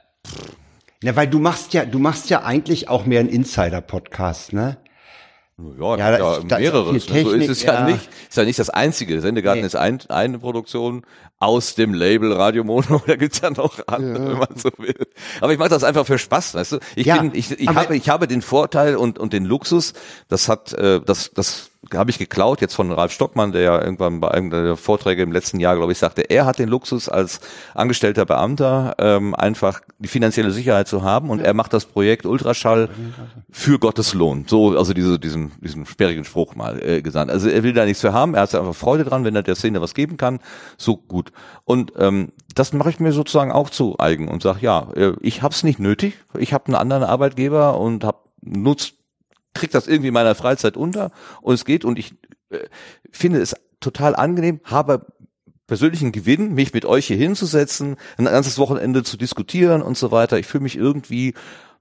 Ja, weil du machst ja, du machst ja eigentlich auch mehr einen Insider-Podcast, ne? Ja, Ja, ja, da ist- da ist mehrere. auch viel So Technik, ist es ja, ja. nicht. Ist ja nicht das einzige. Sendegarten Nee. ist ein, eine Produktion aus dem Label Radio Mono. Da gibt's ja noch andere, Ja. wenn man so will. Aber ich mache das einfach für Spaß, weißt du? Ich Ja, bin, ich, ich aber- habe, ich habe den Vorteil und und den Luxus. Das hat, äh, das, das habe ich geklaut jetzt von Ralf Stockmann, der ja irgendwann bei einem der Vorträge im letzten Jahr, glaube ich, sagte, er hat den Luxus als angestellter Beamter ähm, einfach die finanzielle Sicherheit zu haben und er macht das Projekt Ultraschall für Gottes Lohn. So, also diese, diesen, diesen sperrigen Spruch mal äh, gesagt. Also er will da nichts für haben, er hat einfach Freude dran, wenn er der Szene was geben kann, so gut. Und ähm, das mache ich mir sozusagen auch zu eigen und sage, ja, äh, ich hab's nicht nötig, ich habe einen anderen Arbeitgeber und hab nutzt krieg das irgendwie in meiner Freizeit unter und es geht und ich äh, finde es total angenehm, habe persönlichen Gewinn, mich mit euch hier hinzusetzen, ein ganzes Wochenende zu diskutieren und so weiter. Ich fühle mich irgendwie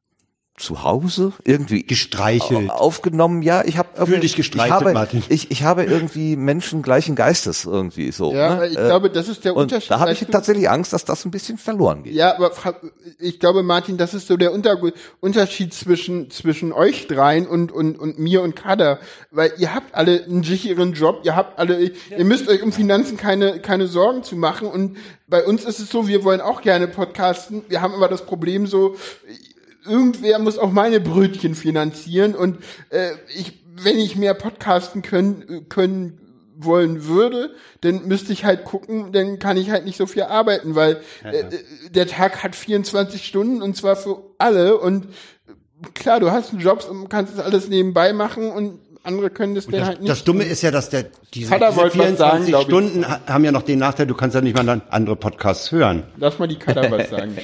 zu Hause, irgendwie Gestreichelt. aufgenommen. Ja, ich habe Fühl dich gestreichelt, ich habe, Martin. Ich, ich habe irgendwie Menschen gleichen Geistes irgendwie so. Ja, ne? ich Äh, glaube, das ist der und Unterschied. da habe ich weißt du? tatsächlich Angst, dass das ein bisschen verloren geht. Ja, aber Fra- ich glaube, Martin, das ist so der Unter Unterschied zwischen zwischen euch dreien und und und mir und Kader, weil ihr habt alle einen sicheren Job, ihr habt alle, ihr müsst euch um Finanzen keine keine Sorgen zu machen und bei uns ist es so, wir wollen auch gerne podcasten, wir haben aber das Problem so, irgendwer muss auch meine Brötchen finanzieren und äh, ich, wenn ich mehr podcasten können können wollen würde, dann müsste ich halt gucken, dann kann ich halt nicht so viel arbeiten, weil äh, der Tag hat vierundzwanzig Stunden und zwar für alle und klar, du hast einen Job und kannst das alles nebenbei machen und andere können das dann Das, halt nicht. das Dumme ist ja, dass der diese, Kader diese wollte was sagen, vierundzwanzig glaub ich. Stunden ha- haben ja noch den Nachteil, du kannst ja nicht mal dann andere Podcasts hören. Lass mal die Kader was sagen.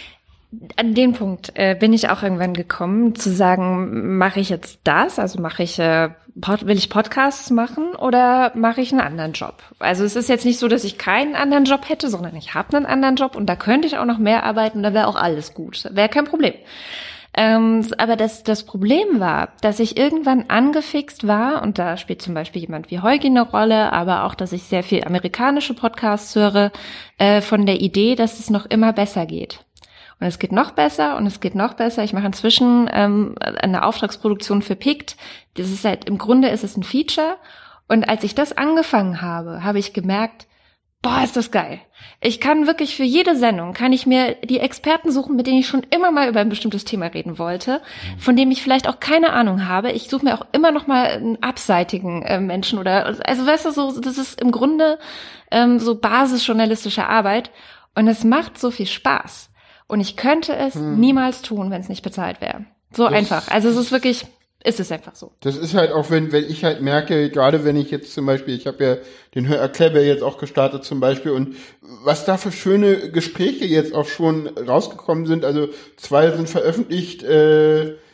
An den Punkt äh, bin ich auch irgendwann gekommen, zu sagen, mache ich jetzt das, also mache ich, äh, Pod, will ich Podcasts machen oder mache ich einen anderen Job? Also es ist jetzt nicht so, dass ich keinen anderen Job hätte, sondern ich habe einen anderen Job und da könnte ich auch noch mehr arbeiten, da wäre auch alles gut, wäre kein Problem. Ähm, aber das, das Problem war, dass ich irgendwann angefixt war, und da spielt zum Beispiel jemand wie Heugi eine Rolle, aber auch, dass ich sehr viel amerikanische Podcasts höre, äh, von der Idee, dass es noch immer besser geht. Und es geht noch besser und es geht noch besser. Ich mache inzwischen ähm, eine Auftragsproduktion für P I C T. Das ist halt, im Grunde ist es ein Feature. Und als ich das angefangen habe, habe ich gemerkt, boah, ist das geil. Ich kann wirklich für jede Sendung, kann ich mir die Experten suchen, mit denen ich schon immer mal über ein bestimmtes Thema reden wollte, von dem ich vielleicht auch keine Ahnung habe. Ich suche mir auch immer noch mal einen abseitigen äh, Menschen oder, also weißt du, so, das ist im Grunde ähm, so basisjournalistische Arbeit und es macht so viel Spaß. Und ich könnte es hm. niemals tun, wenn es nicht bezahlt wäre. So das einfach. Also es ist wirklich, ist es einfach so. Das ist halt auch, wenn, wenn ich halt merke, gerade wenn ich jetzt zum Beispiel, ich habe ja den Hörerkleber jetzt auch gestartet zum Beispiel und was da für schöne Gespräche jetzt auch schon rausgekommen sind, also zwei sind veröffentlicht, äh, äh,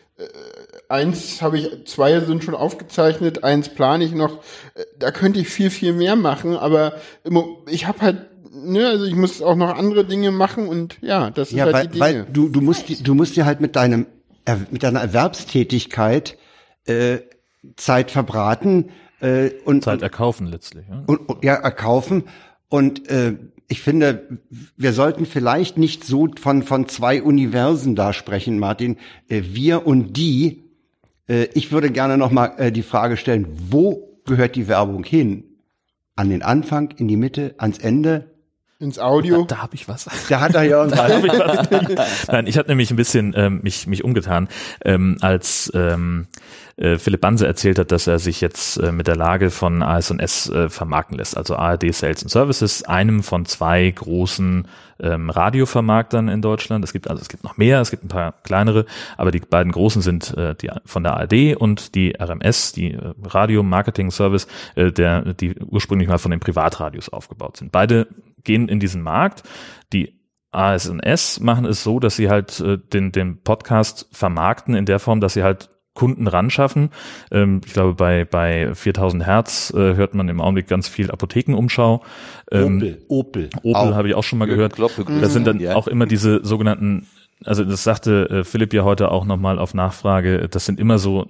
eins habe ich, zwei sind schon aufgezeichnet, eins plane ich noch, da könnte ich viel, viel mehr machen, aber ich habe halt Ne, also ich muss auch noch andere Dinge machen und ja, das ist Ja, halt weil, die Dinge. weil du, du musst, die- du musst dir halt mit deinem, er- mit deiner Erwerbstätigkeit äh, Zeit verbraten äh, und Zeit erkaufen letztlich. Ja. und, und ja erkaufen und äh, ich finde, wir sollten vielleicht nicht so von von zwei Universen da sprechen, Martin. Äh, wir und die. Äh, ich würde gerne noch mal äh, die Frage stellen: Wo gehört die Werbung hin? An den Anfang, in die Mitte, ans Ende? Ins Audio. Da habe ich was. Da hat er ja irgendwas. Nein, ich habe nämlich ein bisschen ähm, mich mich umgetan, ähm, als ähm, äh, Philipp Banse erzählt hat, dass er sich jetzt äh, mit der Lage von A S und S äh, vermarkten lässt, also A R D Sales and Services, einem von zwei großen ähm, Radiovermarktern in Deutschland. Es gibt also es gibt noch mehr, es gibt ein paar kleinere, aber die beiden großen sind äh, die von der A R D und die R M S, die äh, Radio Marketing Service, äh, der die ursprünglich mal von den Privatradios aufgebaut sind. Beide gehen in diesen Markt. Die A S und S machen es so, dass sie halt äh, den den Podcast vermarkten in der Form, dass sie halt Kunden ran schaffen. Ähm, ich glaube, bei bei viertausend Hertz äh, hört man im Augenblick ganz viel Apothekenumschau. Ähm, Opel, Opel. Opel habe ich auch schon mal gehört. Kloppe, Das sind dann ja. auch immer diese sogenannten, also das sagte äh, Philipp ja heute auch nochmal auf Nachfrage, das sind immer so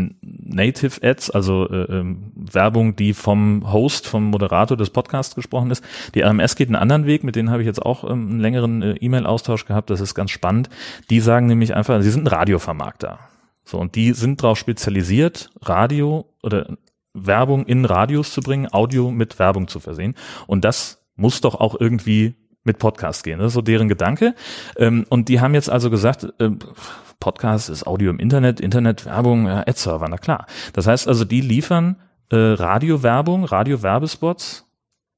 Native Ads, also äh, ähm, Werbung, die vom Host, vom Moderator des Podcasts gesprochen ist. Die R M S geht einen anderen Weg, mit denen habe ich jetzt auch ähm, einen längeren äh, E-Mail-Austausch gehabt, das ist ganz spannend. Die sagen nämlich einfach, sie sind ein Radiovermarkter. So, und die sind darauf spezialisiert, Radio oder Werbung in Radios zu bringen, Audio mit Werbung zu versehen. Und das muss doch auch irgendwie mit Podcast gehen. Das ist so deren Gedanke. Und die haben jetzt also gesagt, Podcast ist Audio im Internet, Internet, Werbung, ja, Ad-Server, na klar. Das heißt also, die liefern Radiowerbung, Radio-Werbespots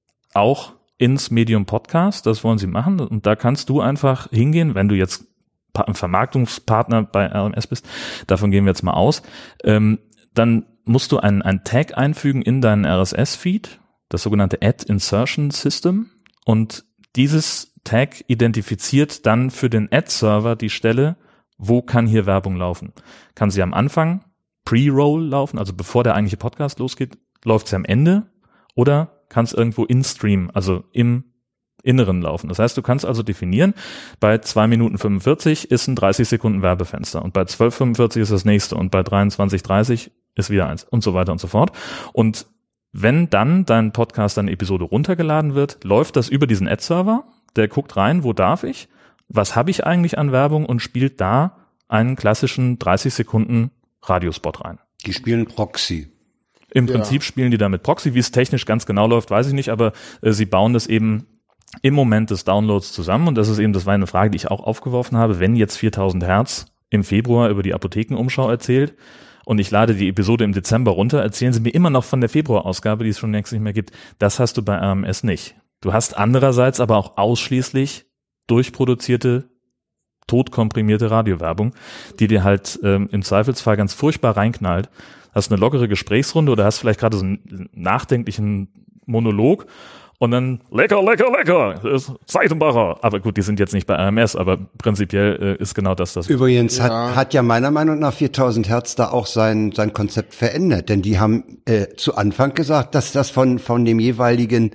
auch ins Medium Podcast. Das wollen sie machen. Und da kannst du einfach hingehen, wenn du jetzt ein Vermarktungspartner bei R M S bist, davon gehen wir jetzt mal aus, ähm, dann musst du einen, einen Tag einfügen in deinen R S S-Feed, das sogenannte Ad Insertion System, und dieses Tag identifiziert dann für den Ad-Server die Stelle, wo kann hier Werbung laufen. Kann sie am Anfang Pre-Roll laufen, also bevor der eigentliche Podcast losgeht, läuft sie am Ende, oder kann es irgendwo in-Stream, also im Inneren laufen. Das heißt, du kannst also definieren, bei zwei Minuten fünfundvierzig ist ein dreißig Sekunden Werbefenster und bei zwölf fünfundvierzig ist das nächste und bei dreiundzwanzig dreißig ist wieder eins und so weiter und so fort. Und wenn dann dein Podcast, deine Episode runtergeladen wird, läuft das über diesen Ad-Server, der guckt rein, wo darf ich, was habe ich eigentlich an Werbung und spielt da einen klassischen dreißig Sekunden Radiospot rein. Die spielen Proxy. Im Ja. Prinzip spielen die da mit Proxy, wie es technisch ganz genau läuft, weiß ich nicht, aber äh, sie bauen das eben im Moment des Downloads zusammen, und das ist eben, das war eine Frage, die ich auch aufgeworfen habe, wenn jetzt viertausend Hertz im Februar über die Apothekenumschau erzählt und ich lade die Episode im Dezember runter, erzählen sie mir immer noch von der Februarausgabe, die es schon längst nicht mehr gibt. Das hast du bei R M S nicht. Du hast andererseits aber auch ausschließlich durchproduzierte, totkomprimierte Radiowerbung, die dir halt ähm, im Zweifelsfall ganz furchtbar reinknallt. Hast eine lockere Gesprächsrunde oder hast vielleicht gerade so einen nachdenklichen Monolog und dann lecker, lecker, lecker, das ist Seitenbacher. Aber gut, die sind jetzt nicht bei R M S, aber prinzipiell äh, ist genau das das. Übrigens Ja. hat, hat ja meiner Meinung nach viertausend Hertz da auch sein, sein Konzept verändert, denn die haben äh, zu Anfang gesagt, dass das von, von dem jeweiligen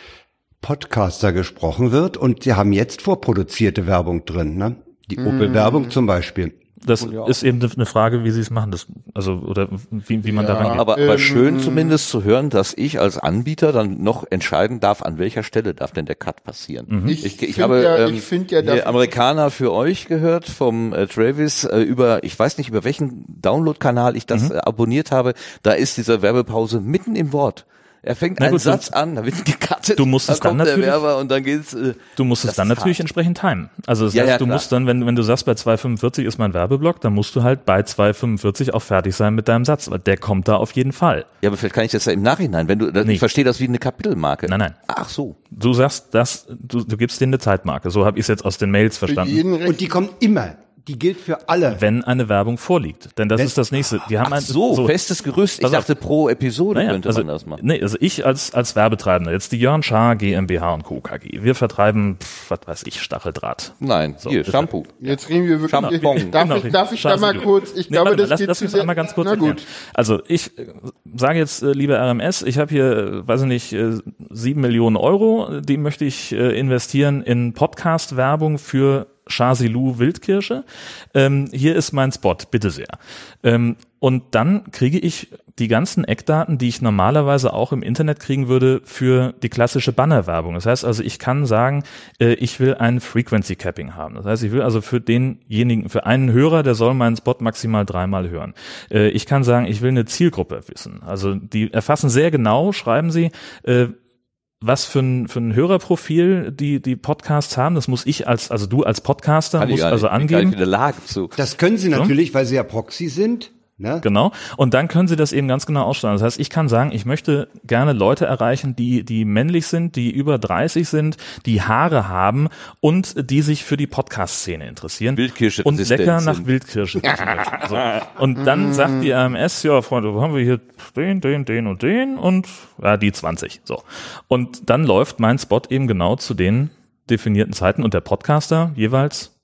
Podcaster gesprochen wird, und die haben jetzt vorproduzierte Werbung drin, ne? Die Mhm. Opel-Werbung zum Beispiel. Das ist eben eine Frage, wie sie es machen, das, also oder wie, wie man Ja. da rangeht. Aber, aber Ähm, schön zumindest zu hören, dass ich als Anbieter dann noch entscheiden darf, an welcher Stelle darf denn der Cut passieren. Mhm. Ich, Ich, ich find habe ja, ähm, ich find ja, der dass- Amerikaner für euch gehört vom äh, Travis äh, über, ich weiß nicht über welchen Download-Kanal ich das Mhm. äh, abonniert habe, da ist diese Werbepause mitten im Wort. Er fängt Na einen gut, du- Satz an, da wird gecuttet, Du musst dann es dann kommt der natürlich- Werber und dann geht's. Äh, Du musst es das dann ist natürlich hart. entsprechend timen. Also das Ja, heißt, ja, du klar. musst dann, wenn, wenn du sagst, bei zwei fünfundvierzig ist mein Werbeblock, dann musst du halt bei zwei fünfundvierzig auch fertig sein mit deinem Satz, weil der kommt da auf jeden Fall. Ja, aber vielleicht kann ich das ja im Nachhinein, wenn du, Nee. ich verstehe das wie eine Kapitelmarke. Nein, nein. Ach so. Du sagst, das, du, du gibst denen eine Zeitmarke. So habe ich es jetzt aus den Mails für verstanden. jeden recht. Und die kommt immer. Die gilt für alle. Wenn eine Werbung vorliegt. Denn das Wenn- ist das nächste. Die haben Ach ein, so, festes Gerüst. Ich Pass auf. dachte, pro Episode Naja, könnte also, man das machen. nee, also ich als, als Werbetreibender, jetzt die Jörn Schaar GmbH und Co. K G. Wir vertreiben, pf, was weiß ich, Stacheldraht. Nein, So, hier, bitte. Shampoo. Jetzt reden wir wirklich. Shampoo. Darf, Genau, ich, darf ich da mal Schaßen- kurz? Ich Nee, glaube, warte mal, das lass, geht lass zu mich sehr. einmal ganz kurz Na erklären. gut. Also ich äh, sage jetzt, äh, liebe R M S, ich habe hier, äh, weiß ich nicht, äh, sieben Millionen Euro, die möchte ich äh, investieren in Podcast-Werbung für Chasilou Wildkirsche. Ähm, hier ist mein Spot, bitte sehr. Ähm, und dann kriege ich die ganzen Eckdaten, die ich normalerweise auch im Internet kriegen würde für die klassische Bannerwerbung. Das heißt also, ich kann sagen, äh, ich will ein Frequency Capping haben. Das heißt, ich will also für denjenigen, für einen Hörer, der soll meinen Spot maximal dreimal hören. Äh, ich kann sagen, ich will eine Zielgruppe wissen. Also die erfassen sehr genau, schreiben sie, äh, was für ein, für ein Hörerprofil die, die Podcasts haben. Das muss ich als, also du als Podcaster Kann ich musst gar also nicht. Bin gar nicht angeben. in der Lage zu. Das können sie natürlich, weil sie ja Proxy sind. Ne? Genau. Und dann können Sie das eben ganz genau aussteuern. Das heißt, ich kann sagen, ich möchte gerne Leute erreichen, die, die männlich sind, die über dreißig sind, die Haare haben und die sich für die Podcast-Szene interessieren. Wildkirsche und resistent lecker nach sind. Wildkirschen. so. Und dann sagt die R M S, ja, Freunde, wo haben wir hier den, den, den und den und ja, die zwanzig. So. Und dann läuft mein Spot eben genau zu den definierten Zeiten und der Podcaster jeweils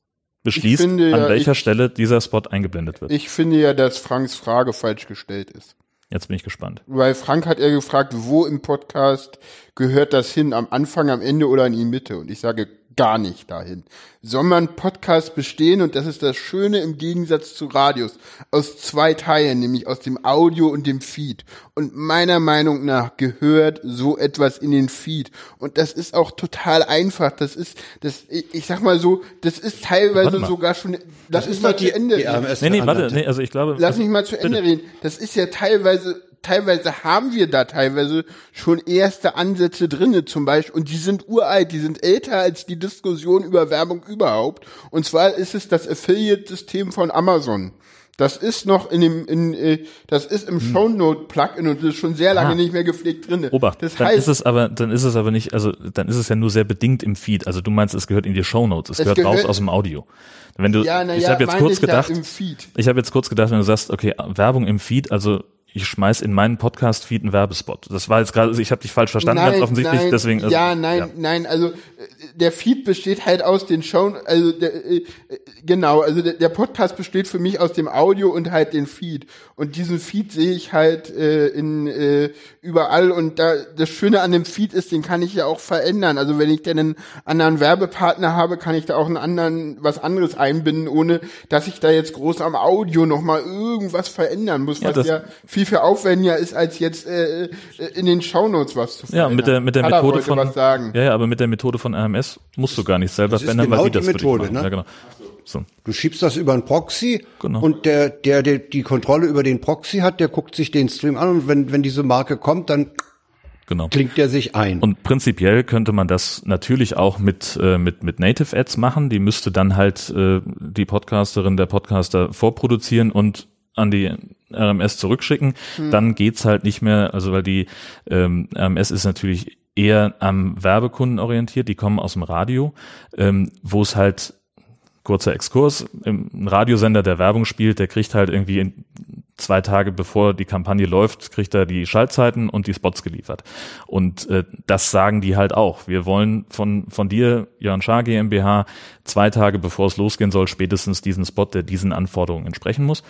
beschließt, finde, an ja, welcher ich, Stelle dieser Spot eingeblendet wird. Ich finde ja, dass Franks Frage falsch gestellt ist. Jetzt bin ich gespannt. Weil Frank hat ja gefragt, wo im Podcast gehört das hin? Am Anfang, am Ende oder in die Mitte? Und ich sage gar nicht dahin. Soll man Podcast bestehen, und das ist das Schöne im Gegensatz zu Radios, aus zwei Teilen, nämlich aus dem Audio und dem Feed. Und meiner Meinung nach gehört so etwas in den Feed. Und das ist auch total einfach. Das ist, das, ich sag mal so, das ist teilweise sogar schon, das, das ist mal zu Ende. Die, die nee, nee, warte, nee, also ich glaube. Lass mich mal zu Ende bitte. reden. Das ist ja teilweise, Teilweise haben wir da teilweise schon erste Ansätze drinne, zum Beispiel, und die sind uralt, die sind älter als die Diskussion über Werbung überhaupt. Und zwar ist es das Affiliate-System von Amazon. Das ist noch in dem, in, äh, das ist im hm. Shownote-Plugin und das ist schon sehr lange ah. nicht mehr gepflegt drinne. Obacht, das dann heißt, ist es aber, dann ist es aber nicht, also dann ist es ja nur sehr bedingt im Feed. Also du meinst, es gehört in die Shownotes, es, es gehört, gehört raus aus dem Audio. Wenn du, ja, na ich ja, habe jetzt kurz ich gedacht, ja im Feed. ich habe jetzt kurz gedacht, wenn du sagst, okay, Werbung im Feed, also ich schmeiß in meinen Podcast-Feed einen Werbespot. Das war jetzt gerade, ich habe dich falsch verstanden, nein, ganz offensichtlich. Nein, deswegen. Also, ja, nein, ja. nein. Also der Feed besteht halt aus den Show, also der, äh, genau, also der, der Podcast besteht für mich aus dem Audio und halt den Feed. Und diesen Feed sehe ich halt äh, in äh, überall. Und da das Schöne an dem Feed ist, den kann ich ja auch verändern. Also wenn ich denn einen anderen Werbepartner habe, kann ich da auch einen anderen, was anderes einbinden, ohne dass ich da jetzt groß am Audio nochmal irgendwas verändern muss, was ja, ja viel viel aufwendiger ist, als jetzt äh, in den Shownotes was zu verändern. Ja, mit der mit der Hat Methode von was sagen. Ja, ja, aber mit der Methode von R M S musst du gar nicht selber das verändern, genau weil die das die Methode, für dich machen. ne? Ja, genau. So. Du schiebst das über einen Proxy genau. und der, der, der die Kontrolle über den Proxy hat, der guckt sich den Stream an und wenn, wenn diese Marke kommt, dann genau. klingt der sich ein. Und prinzipiell könnte man das natürlich auch mit, äh, mit, mit Native Ads machen. Die müsste dann halt äh, die Podcasterin, der Podcaster vorproduzieren und an die R M S zurückschicken. Hm. Dann geht's halt nicht mehr, also weil die ähm, R M S ist natürlich eher am Werbekunden orientiert, die kommen aus dem Radio, ähm, wo es halt, kurzer Exkurs, ein Radiosender, der Werbung spielt, der kriegt halt irgendwie in zwei Tage bevor die Kampagne läuft, kriegt er die Schaltzeiten und die Spots geliefert. Und äh, das sagen die halt auch. Wir wollen von von dir, Jörn Schaar GmbH, zwei Tage bevor es losgehen soll, spätestens diesen Spot, der diesen Anforderungen entsprechen muss.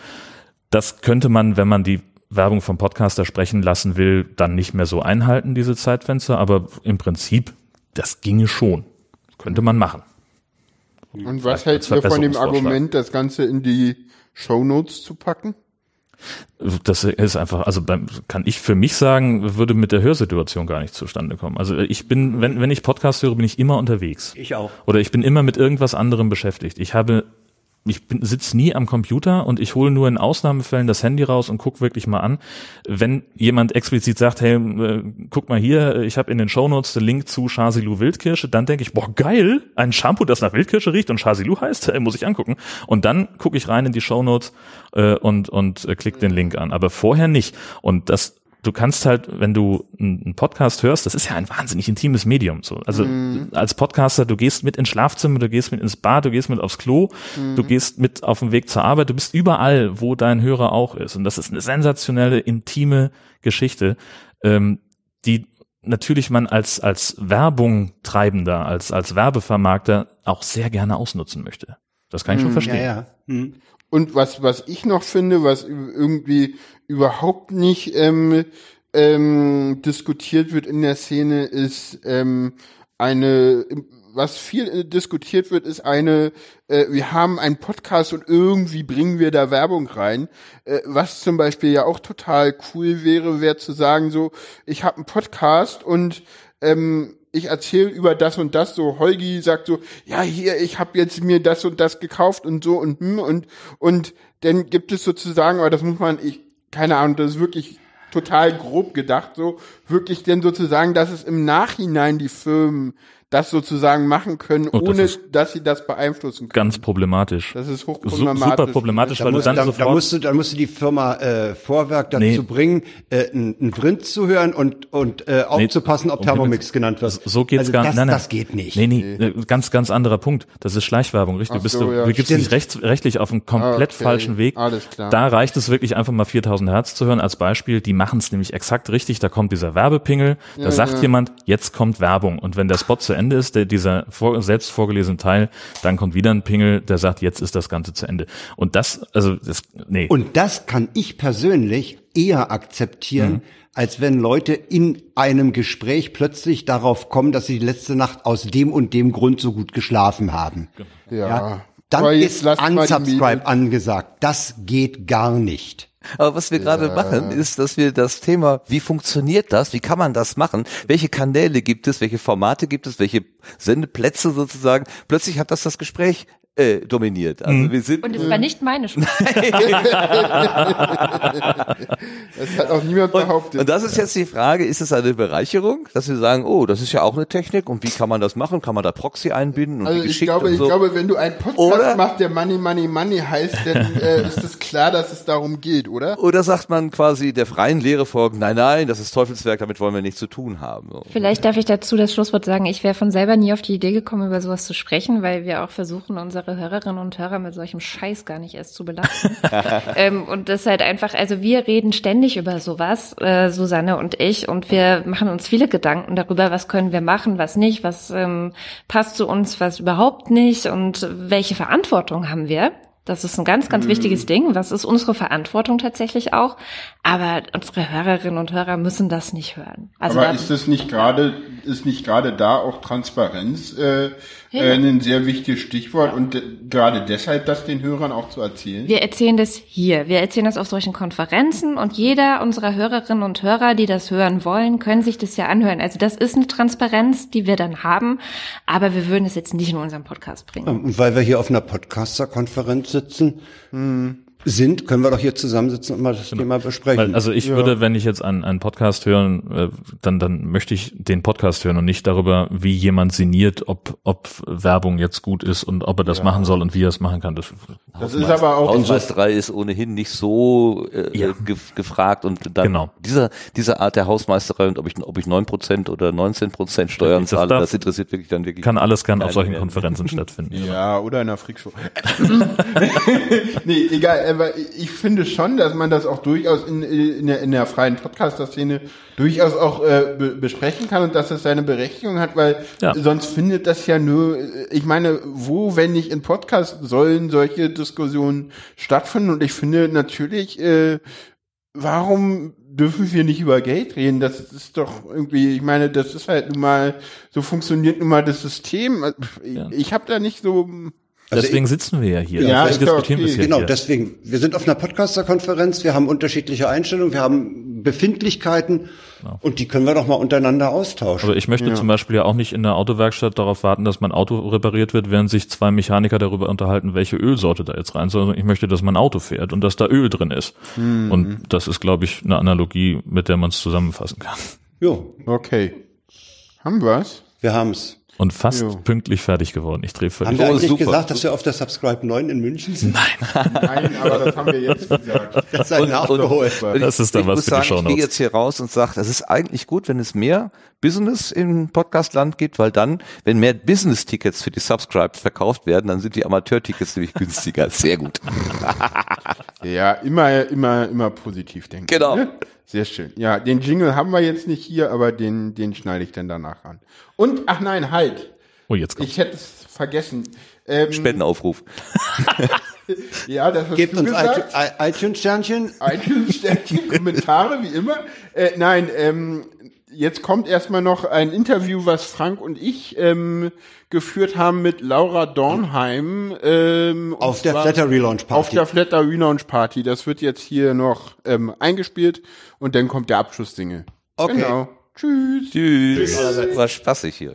Das könnte man, wenn man die Werbung vom Podcaster sprechen lassen will, dann nicht mehr so einhalten, diese Zeitfenster. Aber im Prinzip, das ginge schon. Könnte man machen. Und was hältst du von dem Argument, das Ganze in die Shownotes zu packen? Das ist einfach, also beim, kann ich für mich sagen, würde mit der Hörsituation gar nicht zustande kommen. Also ich bin, wenn, wenn ich Podcast höre, bin ich immer unterwegs. Ich auch. Oder ich bin immer mit irgendwas anderem beschäftigt. Ich habe Ich bin, sitze nie am Computer und ich hole nur in Ausnahmefällen das Handy raus und gucke wirklich mal an. Wenn jemand explizit sagt, hey, äh, guck mal hier, ich habe in den Shownotes den Link zu Chasilu Wildkirsche, dann denke ich, boah, geil, ein Shampoo, das nach Wildkirsche riecht und Chasilu heißt, äh, muss ich angucken. Und dann gucke ich rein in die Shownotes äh, und und äh, klick den Link an. Aber vorher nicht. Und das Du kannst halt, wenn du einen Podcast hörst, das ist ja ein wahnsinnig intimes Medium. So, also mhm. als Podcaster, du gehst mit ins Schlafzimmer, du gehst mit ins Bad, du gehst mit aufs Klo, mhm. du gehst mit auf den Weg zur Arbeit, du bist überall, wo dein Hörer auch ist. Und das ist eine sensationelle, intime Geschichte, ähm, die natürlich man als als Werbung treibender, als als Werbevermarkter auch sehr gerne ausnutzen möchte. Das kann ich mhm. schon verstehen. Ja, ja. Mhm. Und was was ich noch finde, was irgendwie überhaupt nicht ähm, ähm, diskutiert wird in der Szene, ist ähm, eine, was viel äh, diskutiert wird, ist eine, äh, wir haben einen Podcast und irgendwie bringen wir da Werbung rein. Äh, was zum Beispiel ja auch total cool wäre, wäre zu sagen so, ich habe einen Podcast und ähm, ich erzähle über das und das, so Holgi sagt so, ja hier, ich habe jetzt mir das und das gekauft und so und hm, und und dann gibt es sozusagen, aber das muss man, ich keine Ahnung, das ist wirklich total grob gedacht, so wirklich denn sozusagen, dass es im Nachhinein die Firmen das sozusagen machen können, oh, ohne das dass sie das beeinflussen können. Ganz problematisch. Das ist hochproblematisch. Super problematisch, da weil musst, du dann da, sofort... Da musst du, da musst du die Firma äh, Vorwerk dazu nee. bringen, äh, einen Vrind zu hören und und äh, aufzupassen, ob nee, Thermomix genannt wird. So geht's also gar das, nein, nein. Das geht nicht. Nee, nee, nee, ganz, ganz anderer Punkt. Das ist Schleichwerbung, richtig? Du bist so, du ja, begibst dich rechts, rechtlich auf einen komplett okay. falschen Weg. Alles klar. Da reicht es wirklich einfach mal viertausend Hertz zu hören als Beispiel. Die machen es nämlich exakt richtig. Da kommt dieser Werbepingel, da ja, sagt ja. jemand, jetzt kommt Werbung. Und wenn der Spot zu Ende Ende ist, der, dieser vor, selbst vorgelesene Teil, dann kommt wieder ein Pingel, der sagt, jetzt ist das Ganze zu Ende. Und das, also, das, nee. Und das kann ich persönlich eher akzeptieren, mhm. als wenn Leute in einem Gespräch plötzlich darauf kommen, dass sie die letzte Nacht aus dem und dem Grund so gut geschlafen haben. Ja. ja dann ist Unsubscribe angesagt. Das geht gar nicht. Aber was wir gerade ja. machen, ist, dass wir das Thema, wie funktioniert das, wie kann man das machen, welche Kanäle gibt es, welche Formate gibt es, welche Sendeplätze sozusagen, plötzlich hat das das Gespräch äh, dominiert. Also wir sind, und es war nicht meine Schuld. Das hat auch niemand behauptet. Und, und das ist jetzt die Frage, ist es eine Bereicherung, dass wir sagen, oh, das ist ja auch eine Technik und wie kann man das machen? Kann man da Proxy einbinden? Und also ich glaube, und so? ich glaube, wenn du einen Podcast oder? machst, der Money, Money, Money heißt, dann äh, ist es klar, dass es darum geht, oder? Oder sagt man quasi der freien Lehre folgen, nein, nein, das ist Teufelswerk, damit wollen wir nichts zu tun haben. So. Vielleicht darf ich dazu das Schlusswort sagen, ich wäre von selber nie auf die Idee gekommen, über sowas zu sprechen, weil wir auch versuchen, unsere Hörerinnen und Hörer mit solchem Scheiß gar nicht erst zu belasten. ähm, und das ist halt einfach, also wir reden ständig über sowas, äh, Susanne und ich, und wir machen uns viele Gedanken darüber, was können wir machen, was nicht, was ähm, passt zu uns, was überhaupt nicht und welche Verantwortung haben wir. Das ist ein ganz, ganz wichtiges Ding. Was ist unsere Verantwortung tatsächlich auch? Aber unsere Hörerinnen und Hörer müssen das nicht hören. Also aber ist das nicht gerade, ist nicht gerade da auch Transparenz äh, ja. äh, ein sehr wichtiges Stichwort und äh, gerade deshalb das den Hörern auch zu erzählen? Wir erzählen das hier. Wir erzählen das auf solchen Konferenzen und jeder unserer Hörerinnen und Hörer, die das hören wollen, können sich das ja anhören. Also das ist eine Transparenz, die wir dann haben, aber wir würden es jetzt nicht in unseren Podcast bringen. Und weil wir hier auf einer Podcaster-Konferenz sitzen, hm. sind, können wir doch hier zusammensitzen und mal das genau. Thema besprechen. Weil, also ich ja. würde, wenn ich jetzt einen, einen Podcast hören, äh, dann, dann möchte ich den Podcast hören und nicht darüber, wie jemand sinniert, ob, ob Werbung jetzt gut ist und ob er das ja. machen soll und wie er es machen kann. Das, das ist aber auch Hausmeisterei ist ohnehin nicht so äh, ja. ge- gefragt und dann genau. dieser diese Art der Hausmeisterei und ob ich ob ich neun Prozent oder neunzehn Prozent Steuern zahle, das, das interessiert wirklich dann wirklich. Kann alles kann auf solchen Konferenzen stattfinden. Ja, oder in einer Freakshow. Nee, egal. Aber ich finde schon, dass man das auch durchaus in, in, der, in der freien Podcaster-Szene durchaus auch äh, be- besprechen kann und dass es seine Berechtigung hat, weil ja. sonst findet das ja nur, ich meine, wo, wenn nicht in Podcasts, sollen solche Diskussionen stattfinden? Und ich finde natürlich, äh, warum dürfen wir nicht über Geld reden? Das ist doch irgendwie, ich meine, das ist halt nun mal, so funktioniert nun mal das System. Ich, ja. ich habe da nicht so... Also deswegen ich, sitzen wir ja hier. Ja, also diskutieren okay. Genau, hier. deswegen. Wir sind auf einer Podcaster-Konferenz, wir haben unterschiedliche Einstellungen, wir haben Befindlichkeiten genau. und die können wir doch mal untereinander austauschen. Aber ich möchte ja. zum Beispiel ja auch nicht in der Autowerkstatt darauf warten, dass mein Auto repariert wird, während sich zwei Mechaniker darüber unterhalten, welche Ölsorte da jetzt rein soll, sondern ich möchte, dass mein Auto fährt und dass da Öl drin ist. Mhm. Und das ist, glaube ich, eine Analogie, mit der man es zusammenfassen kann. Jo. Okay. Haben wir's? Wir haben's. Und fast jo. pünktlich fertig geworden. Ich drehe völlig. Haben wir oh, eigentlich super. gesagt, dass wir auf der Subscribe neun in München sind? Nein. Nein, aber das haben wir jetzt gesagt. Das ist ein nachgeholt. Das ist dann ich was muss für sagen, die Shownotes. Ich gehe jetzt hier raus und sage, das ist eigentlich gut, wenn es mehr Business im Podcastland gibt, weil dann, wenn mehr Business-Tickets für die Subscribe verkauft werden, dann sind die Amateur-Tickets nämlich günstiger. Sehr gut. Ja, immer, immer, immer positiv denken. Genau. Ne? Sehr schön. Ja, den Jingle haben wir jetzt nicht hier, aber den, den schneide ich dann danach an. Und, ach nein, halt. Oh, jetzt kommt's. Ich hätte es vergessen. Ähm, Spendenaufruf. Ja, das hast Gebt du uns gesagt. iTunes-Sternchen. iTunes-Sternchen, Kommentare, wie immer. Äh, nein, ähm, jetzt kommt erstmal noch ein Interview, was Frank und ich ähm, geführt haben mit Laura Dornheim. Ähm, Auf der Flatter Relaunch Party. Auf der Flatter Relaunch Party. Das wird jetzt hier noch ähm, eingespielt und dann kommt der Abschlusssingle. Okay. Genau. Tschüss. Tschüss. Tschüss. War spaßig hier.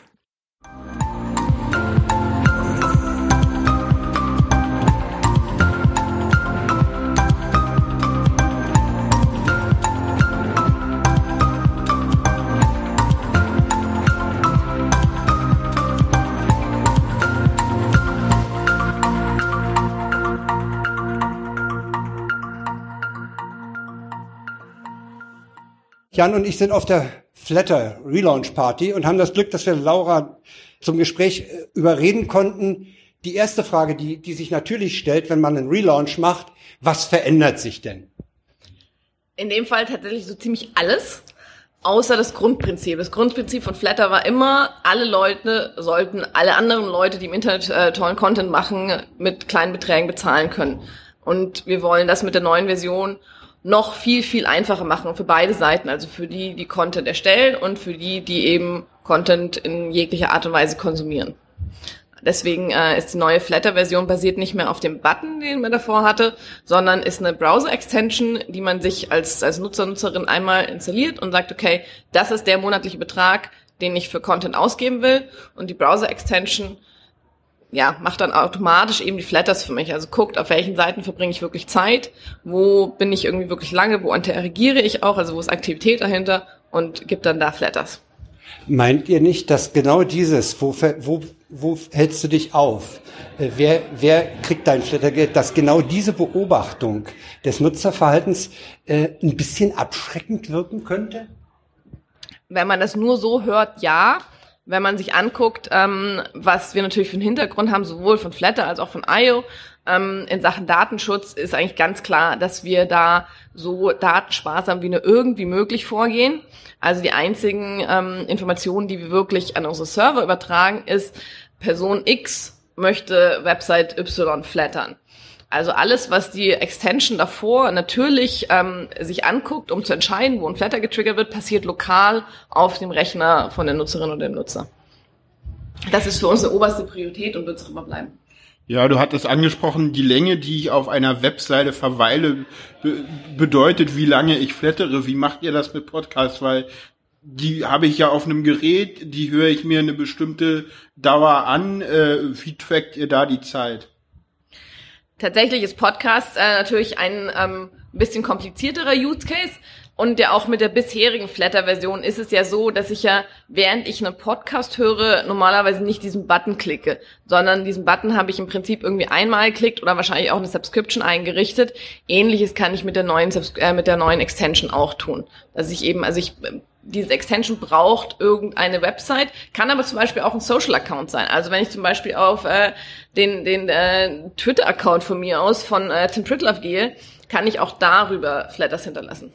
Jan und ich sind auf der Flatter Relaunch Party und haben das Glück, dass wir Laura zum Gespräch überreden konnten. Die erste Frage, die, die sich natürlich stellt, wenn man einen Relaunch macht, was verändert sich denn? In dem Fall tatsächlich so ziemlich alles. Außer das Grundprinzip. Das Grundprinzip von Flattr war immer, alle Leute sollten alle anderen Leute, die im Internet äh, tollen Content machen, mit kleinen Beträgen bezahlen können. Und wir wollen das mit der neuen Version noch viel, viel einfacher machen für beide Seiten. Also für die, die Content erstellen und für die, die eben Content in jeglicher Art und Weise konsumieren. Deswegen äh, ist die neue Flattr-Version basiert nicht mehr auf dem Button, den man davor hatte, sondern ist eine Browser-Extension, die man sich als als Nutzer, Nutzerin einmal installiert und sagt, okay, das ist der monatliche Betrag, den ich für Content ausgeben will. Und die Browser-Extension ja macht dann automatisch eben die Flatters für mich. Also guckt, auf welchen Seiten verbringe ich wirklich Zeit, wo bin ich irgendwie wirklich lange, wo interagiere ich auch, also wo ist Aktivität dahinter und gibt dann da Flatters. Meint ihr nicht, dass genau dieses, wo, wo, wo hältst du dich auf? Äh, wer, wer kriegt dein Flattergeld, dass genau diese Beobachtung des Nutzerverhaltens äh, ein bisschen abschreckend wirken könnte? Wenn man das nur so hört, ja. Wenn man sich anguckt, ähm, was wir natürlich für einen Hintergrund haben, sowohl von Flattr als auch von I O, ähm, in Sachen Datenschutz ist eigentlich ganz klar, dass wir da so datensparsam wie nur irgendwie möglich vorgehen. Also die einzigen ähm, Informationen, die wir wirklich an unsere Server übertragen, ist, Person X möchte Website Y flattern. Also alles, was die Extension davor natürlich ähm, sich anguckt, um zu entscheiden, wo ein Flattr getriggert wird, passiert lokal auf dem Rechner von der Nutzerin oder dem Nutzer. Das ist für uns eine oberste Priorität und wird es immer bleiben. Ja, du hattest angesprochen, die Länge, die ich auf einer Webseite verweile, be- bedeutet, wie lange ich flattere. Wie macht ihr das mit Podcasts? Weil die habe ich ja auf einem Gerät, die höre ich mir eine bestimmte Dauer an. Äh, wie trackt ihr da die Zeit? Tatsächlich ist Podcast äh, natürlich ein ähm, bisschen komplizierterer Use Case und ja auch mit der bisherigen Flattr-Version ist es ja so, dass ich ja, während ich einen Podcast höre, normalerweise nicht diesen Button klicke, sondern diesen Button habe ich im Prinzip irgendwie einmal geklickt oder wahrscheinlich auch eine Subscription eingerichtet. Ähnliches kann ich mit der neuen Subs- äh, mit der neuen Extension auch tun, dass ich eben, also ich diese Extension braucht irgendeine Website, kann aber zum Beispiel auch ein Social-Account sein. Also wenn ich zum Beispiel auf äh, den, den äh, Twitter-Account von mir aus, von äh, Tim Pritlove gehe, kann ich auch darüber Flatters hinterlassen.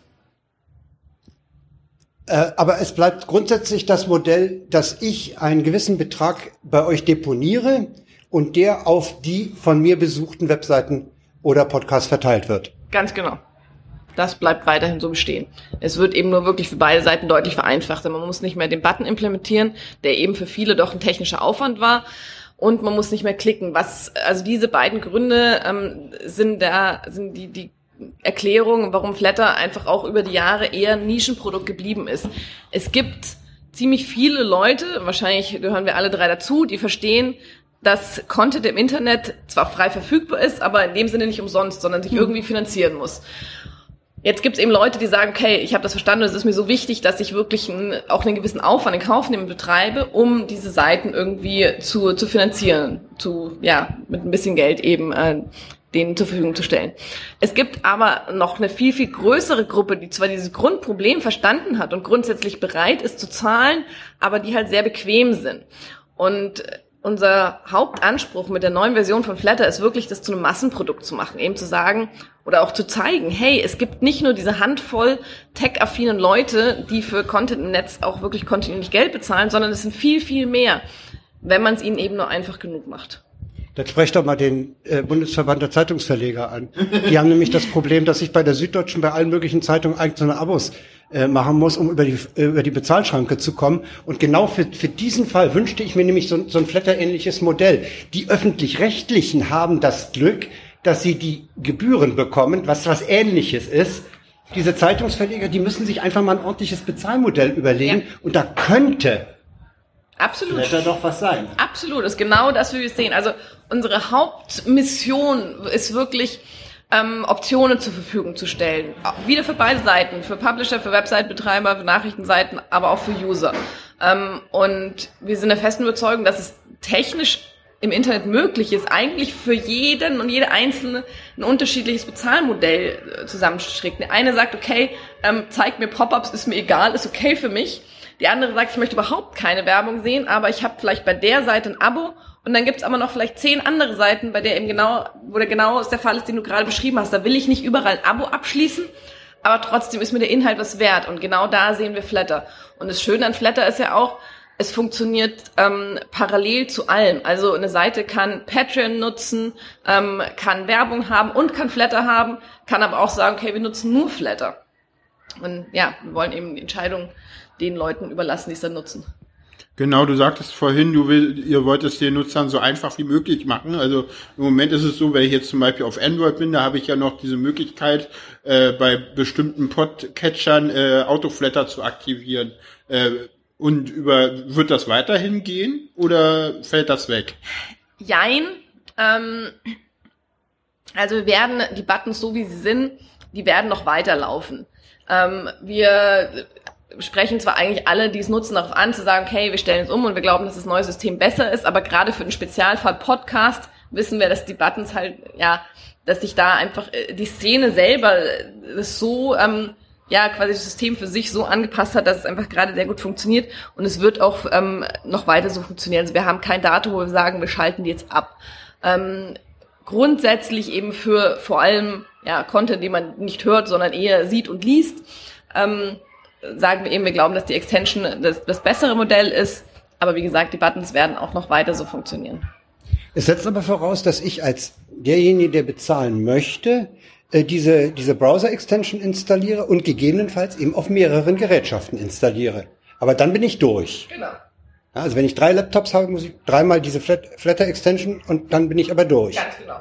Äh, aber es bleibt grundsätzlich das Modell, dass ich einen gewissen Betrag bei euch deponiere und der auf die von mir besuchten Webseiten oder Podcasts verteilt wird. Ganz genau. Das bleibt weiterhin so bestehen. Es wird eben nur wirklich für beide Seiten deutlich vereinfacht. Man muss nicht mehr den Button implementieren, der eben für viele doch ein technischer Aufwand war. Und man muss nicht mehr klicken. Was, also diese beiden Gründe ähm, sind da, sind die, die Erklärung, warum Flattr einfach auch über die Jahre eher ein Nischenprodukt geblieben ist. Es gibt ziemlich viele Leute, wahrscheinlich gehören wir alle drei dazu, die verstehen, dass Content im Internet zwar frei verfügbar ist, aber in dem Sinne nicht umsonst, sondern sich irgendwie finanzieren muss. Jetzt gibt es eben Leute, die sagen, okay, ich habe das verstanden, es ist mir so wichtig, dass ich wirklich einen, auch einen gewissen Aufwand in Kauf nehme und betreibe, um diese Seiten irgendwie zu zu finanzieren, zu ja mit ein bisschen Geld eben äh, denen zur Verfügung zu stellen. Es gibt aber noch eine viel, viel größere Gruppe, die zwar dieses Grundproblem verstanden hat und grundsätzlich bereit ist zu zahlen, aber die halt sehr bequem sind. Und unser Hauptanspruch mit der neuen Version von Flattr ist wirklich, das zu einem Massenprodukt zu machen, eben zu sagen oder auch zu zeigen, hey, es gibt nicht nur diese Handvoll tech-affinen Leute, die für Content im Netz auch wirklich kontinuierlich Geld bezahlen, sondern es sind viel, viel mehr, wenn man es ihnen eben nur einfach genug macht. Dann sprecht doch mal den äh, Bundesverband der Zeitungsverleger an. Die haben nämlich das Problem, dass ich bei der Süddeutschen bei allen möglichen Zeitungen einzelne Abos äh, machen muss, um über die äh, über die Bezahlschranke zu kommen. Und genau für für diesen Fall wünschte ich mir nämlich so, so ein Flattr-ähnliches Modell. Die Öffentlich-Rechtlichen haben das Glück, dass sie die Gebühren bekommen, was was Ähnliches ist. Diese Zeitungsverleger, die müssen sich einfach mal ein ordentliches Bezahlmodell überlegen. Ja. Und da könnte Absolut. Flattr doch was sein. Absolut, das ist genau das, wie wir es sehen. Also unsere Hauptmission ist wirklich, ähm, Optionen zur Verfügung zu stellen. Wieder für beide Seiten, für Publisher, für Website-Betreiber, für Nachrichtenseiten, aber auch für User. Ähm, und wir sind der festen Überzeugung, dass es technisch im Internet möglich ist, eigentlich für jeden und jede Einzelne ein unterschiedliches Bezahlmodell zusammenzustricken. Der eine sagt, okay, ähm, zeig mir Pop-ups, ist mir egal, ist okay für mich. Die andere sagt, ich möchte überhaupt keine Werbung sehen, aber ich habe vielleicht bei der Seite ein Abo und dann gibt's aber noch vielleicht zehn andere Seiten, bei der eben genau, wo der genau ist der Fall ist, den du gerade beschrieben hast. Da will ich nicht überall ein Abo abschließen, aber trotzdem ist mir der Inhalt was wert. Und genau da sehen wir Flatter. Und das Schöne an Flatter ist ja auch, es funktioniert ähm, parallel zu allem. Also eine Seite kann Patreon nutzen, ähm, kann Werbung haben und kann Flatter haben, kann aber auch sagen, okay, wir nutzen nur Flatter. Und ja, wir wollen eben die Entscheidung den Leuten überlassen, die es dann nutzen. Genau, du sagtest vorhin, du will, ihr wollt es den Nutzern so einfach wie möglich machen. Also im Moment ist es so, wenn ich jetzt zum Beispiel auf Android bin, da habe ich ja noch diese Möglichkeit, äh, bei bestimmten Podcatchern äh, Autoflatter zu aktivieren. Äh, und über wird das weiterhin gehen oder fällt das weg? Jein. Ähm, also wir werden die Buttons, so wie sie sind, die werden noch weiterlaufen. Ähm, wir sprechen zwar eigentlich alle, die es nutzen, darauf an, zu sagen, okay, wir stellen es um und wir glauben, dass das neue System besser ist, aber gerade für den Spezialfall Podcast wissen wir, dass die Buttons halt, ja, dass sich da einfach die Szene selber das so, ähm, ja, quasi das System für sich so angepasst hat, dass es einfach gerade sehr gut funktioniert und es wird auch ähm, noch weiter so funktionieren. Also wir haben kein Datum, wo wir sagen, wir schalten die jetzt ab. Ähm, grundsätzlich eben für vor allem, ja, Content, den man nicht hört, sondern eher sieht und liest, ähm, sagen wir eben, wir glauben, dass die Extension das, das bessere Modell ist. Aber wie gesagt, die Buttons werden auch noch weiter so funktionieren. Es setzt aber voraus, dass ich als derjenige, der bezahlen möchte, äh, diese, diese Browser-Extension installiere und gegebenenfalls eben auf mehreren Gerätschaften installiere. Aber dann bin ich durch. Genau. Ja, also wenn ich drei Laptops habe, muss ich dreimal diese Flat, Flatter-Extension und dann bin ich aber durch. Ganz genau.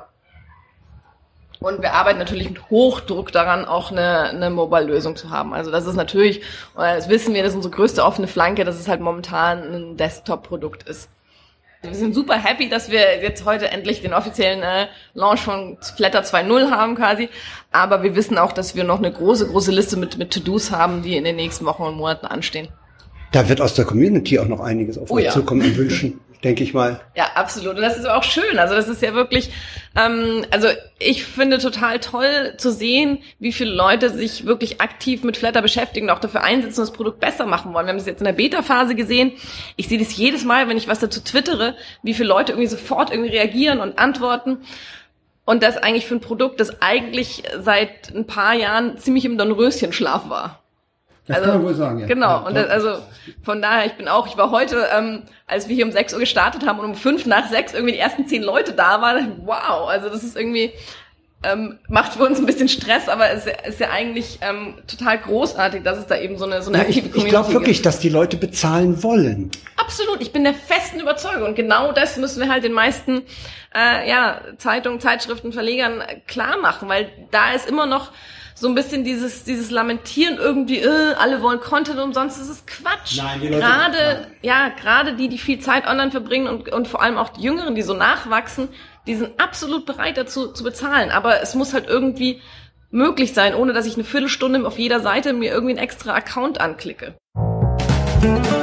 Und wir arbeiten natürlich mit Hochdruck daran, auch eine, eine Mobile-Lösung zu haben. Also das ist natürlich, das wissen wir, das ist unsere größte offene Flanke, dass es halt momentan ein Desktop-Produkt ist. Wir sind super happy, dass wir jetzt heute endlich den offiziellen äh, Launch von Flatter zwei Punkt null haben quasi. Aber wir wissen auch, dass wir noch eine große, große Liste mit, mit To-Dos haben, die in den nächsten Wochen und Monaten anstehen. Da wird aus der Community auch noch einiges auf Oh euch ja. zukommen und wünschen, denke ich mal. Ja, absolut. Und das ist auch schön. Also das ist ja wirklich, ähm, also ich finde total toll zu sehen, wie viele Leute sich wirklich aktiv mit Flatter beschäftigen und auch dafür einsetzen und das Produkt besser machen wollen. Wir haben das jetzt in der Beta-Phase gesehen. Ich sehe das jedes Mal, wenn ich was dazu twittere, wie viele Leute irgendwie sofort irgendwie reagieren und antworten. Und das eigentlich für ein Produkt, das eigentlich seit ein paar Jahren ziemlich im Dornröschenschlaf war. Das Also, kann man wohl sagen, ja. Genau, Ja, und das, also von daher, ich bin auch, ich war heute, ähm, als wir hier um sechs Uhr gestartet haben und um fünf nach sechs irgendwie die ersten zehn Leute da waren, wow, also das ist irgendwie, ähm, macht für uns ein bisschen Stress, aber es ist ja eigentlich ähm, total großartig, dass es da eben so eine, so eine Ja, aktive ich Community ich glaube wirklich, gibt. dass die Leute bezahlen wollen. Absolut, ich bin der festen Überzeugung und genau das müssen wir halt den meisten äh, ja, Zeitungen, Zeitschriften, Verlegern klar machen, weil da ist immer noch so ein bisschen dieses dieses Lamentieren irgendwie, äh, alle wollen Content umsonst, das ist Quatsch. Nein, die Leute- gerade nein. ja, gerade die, die viel Zeit online verbringen und und vor allem auch die Jüngeren, die so nachwachsen, die sind absolut bereit dazu zu bezahlen, aber es muss halt irgendwie möglich sein, ohne dass ich eine Viertelstunde auf jeder Seite mir irgendwie einen extra Account anklicke.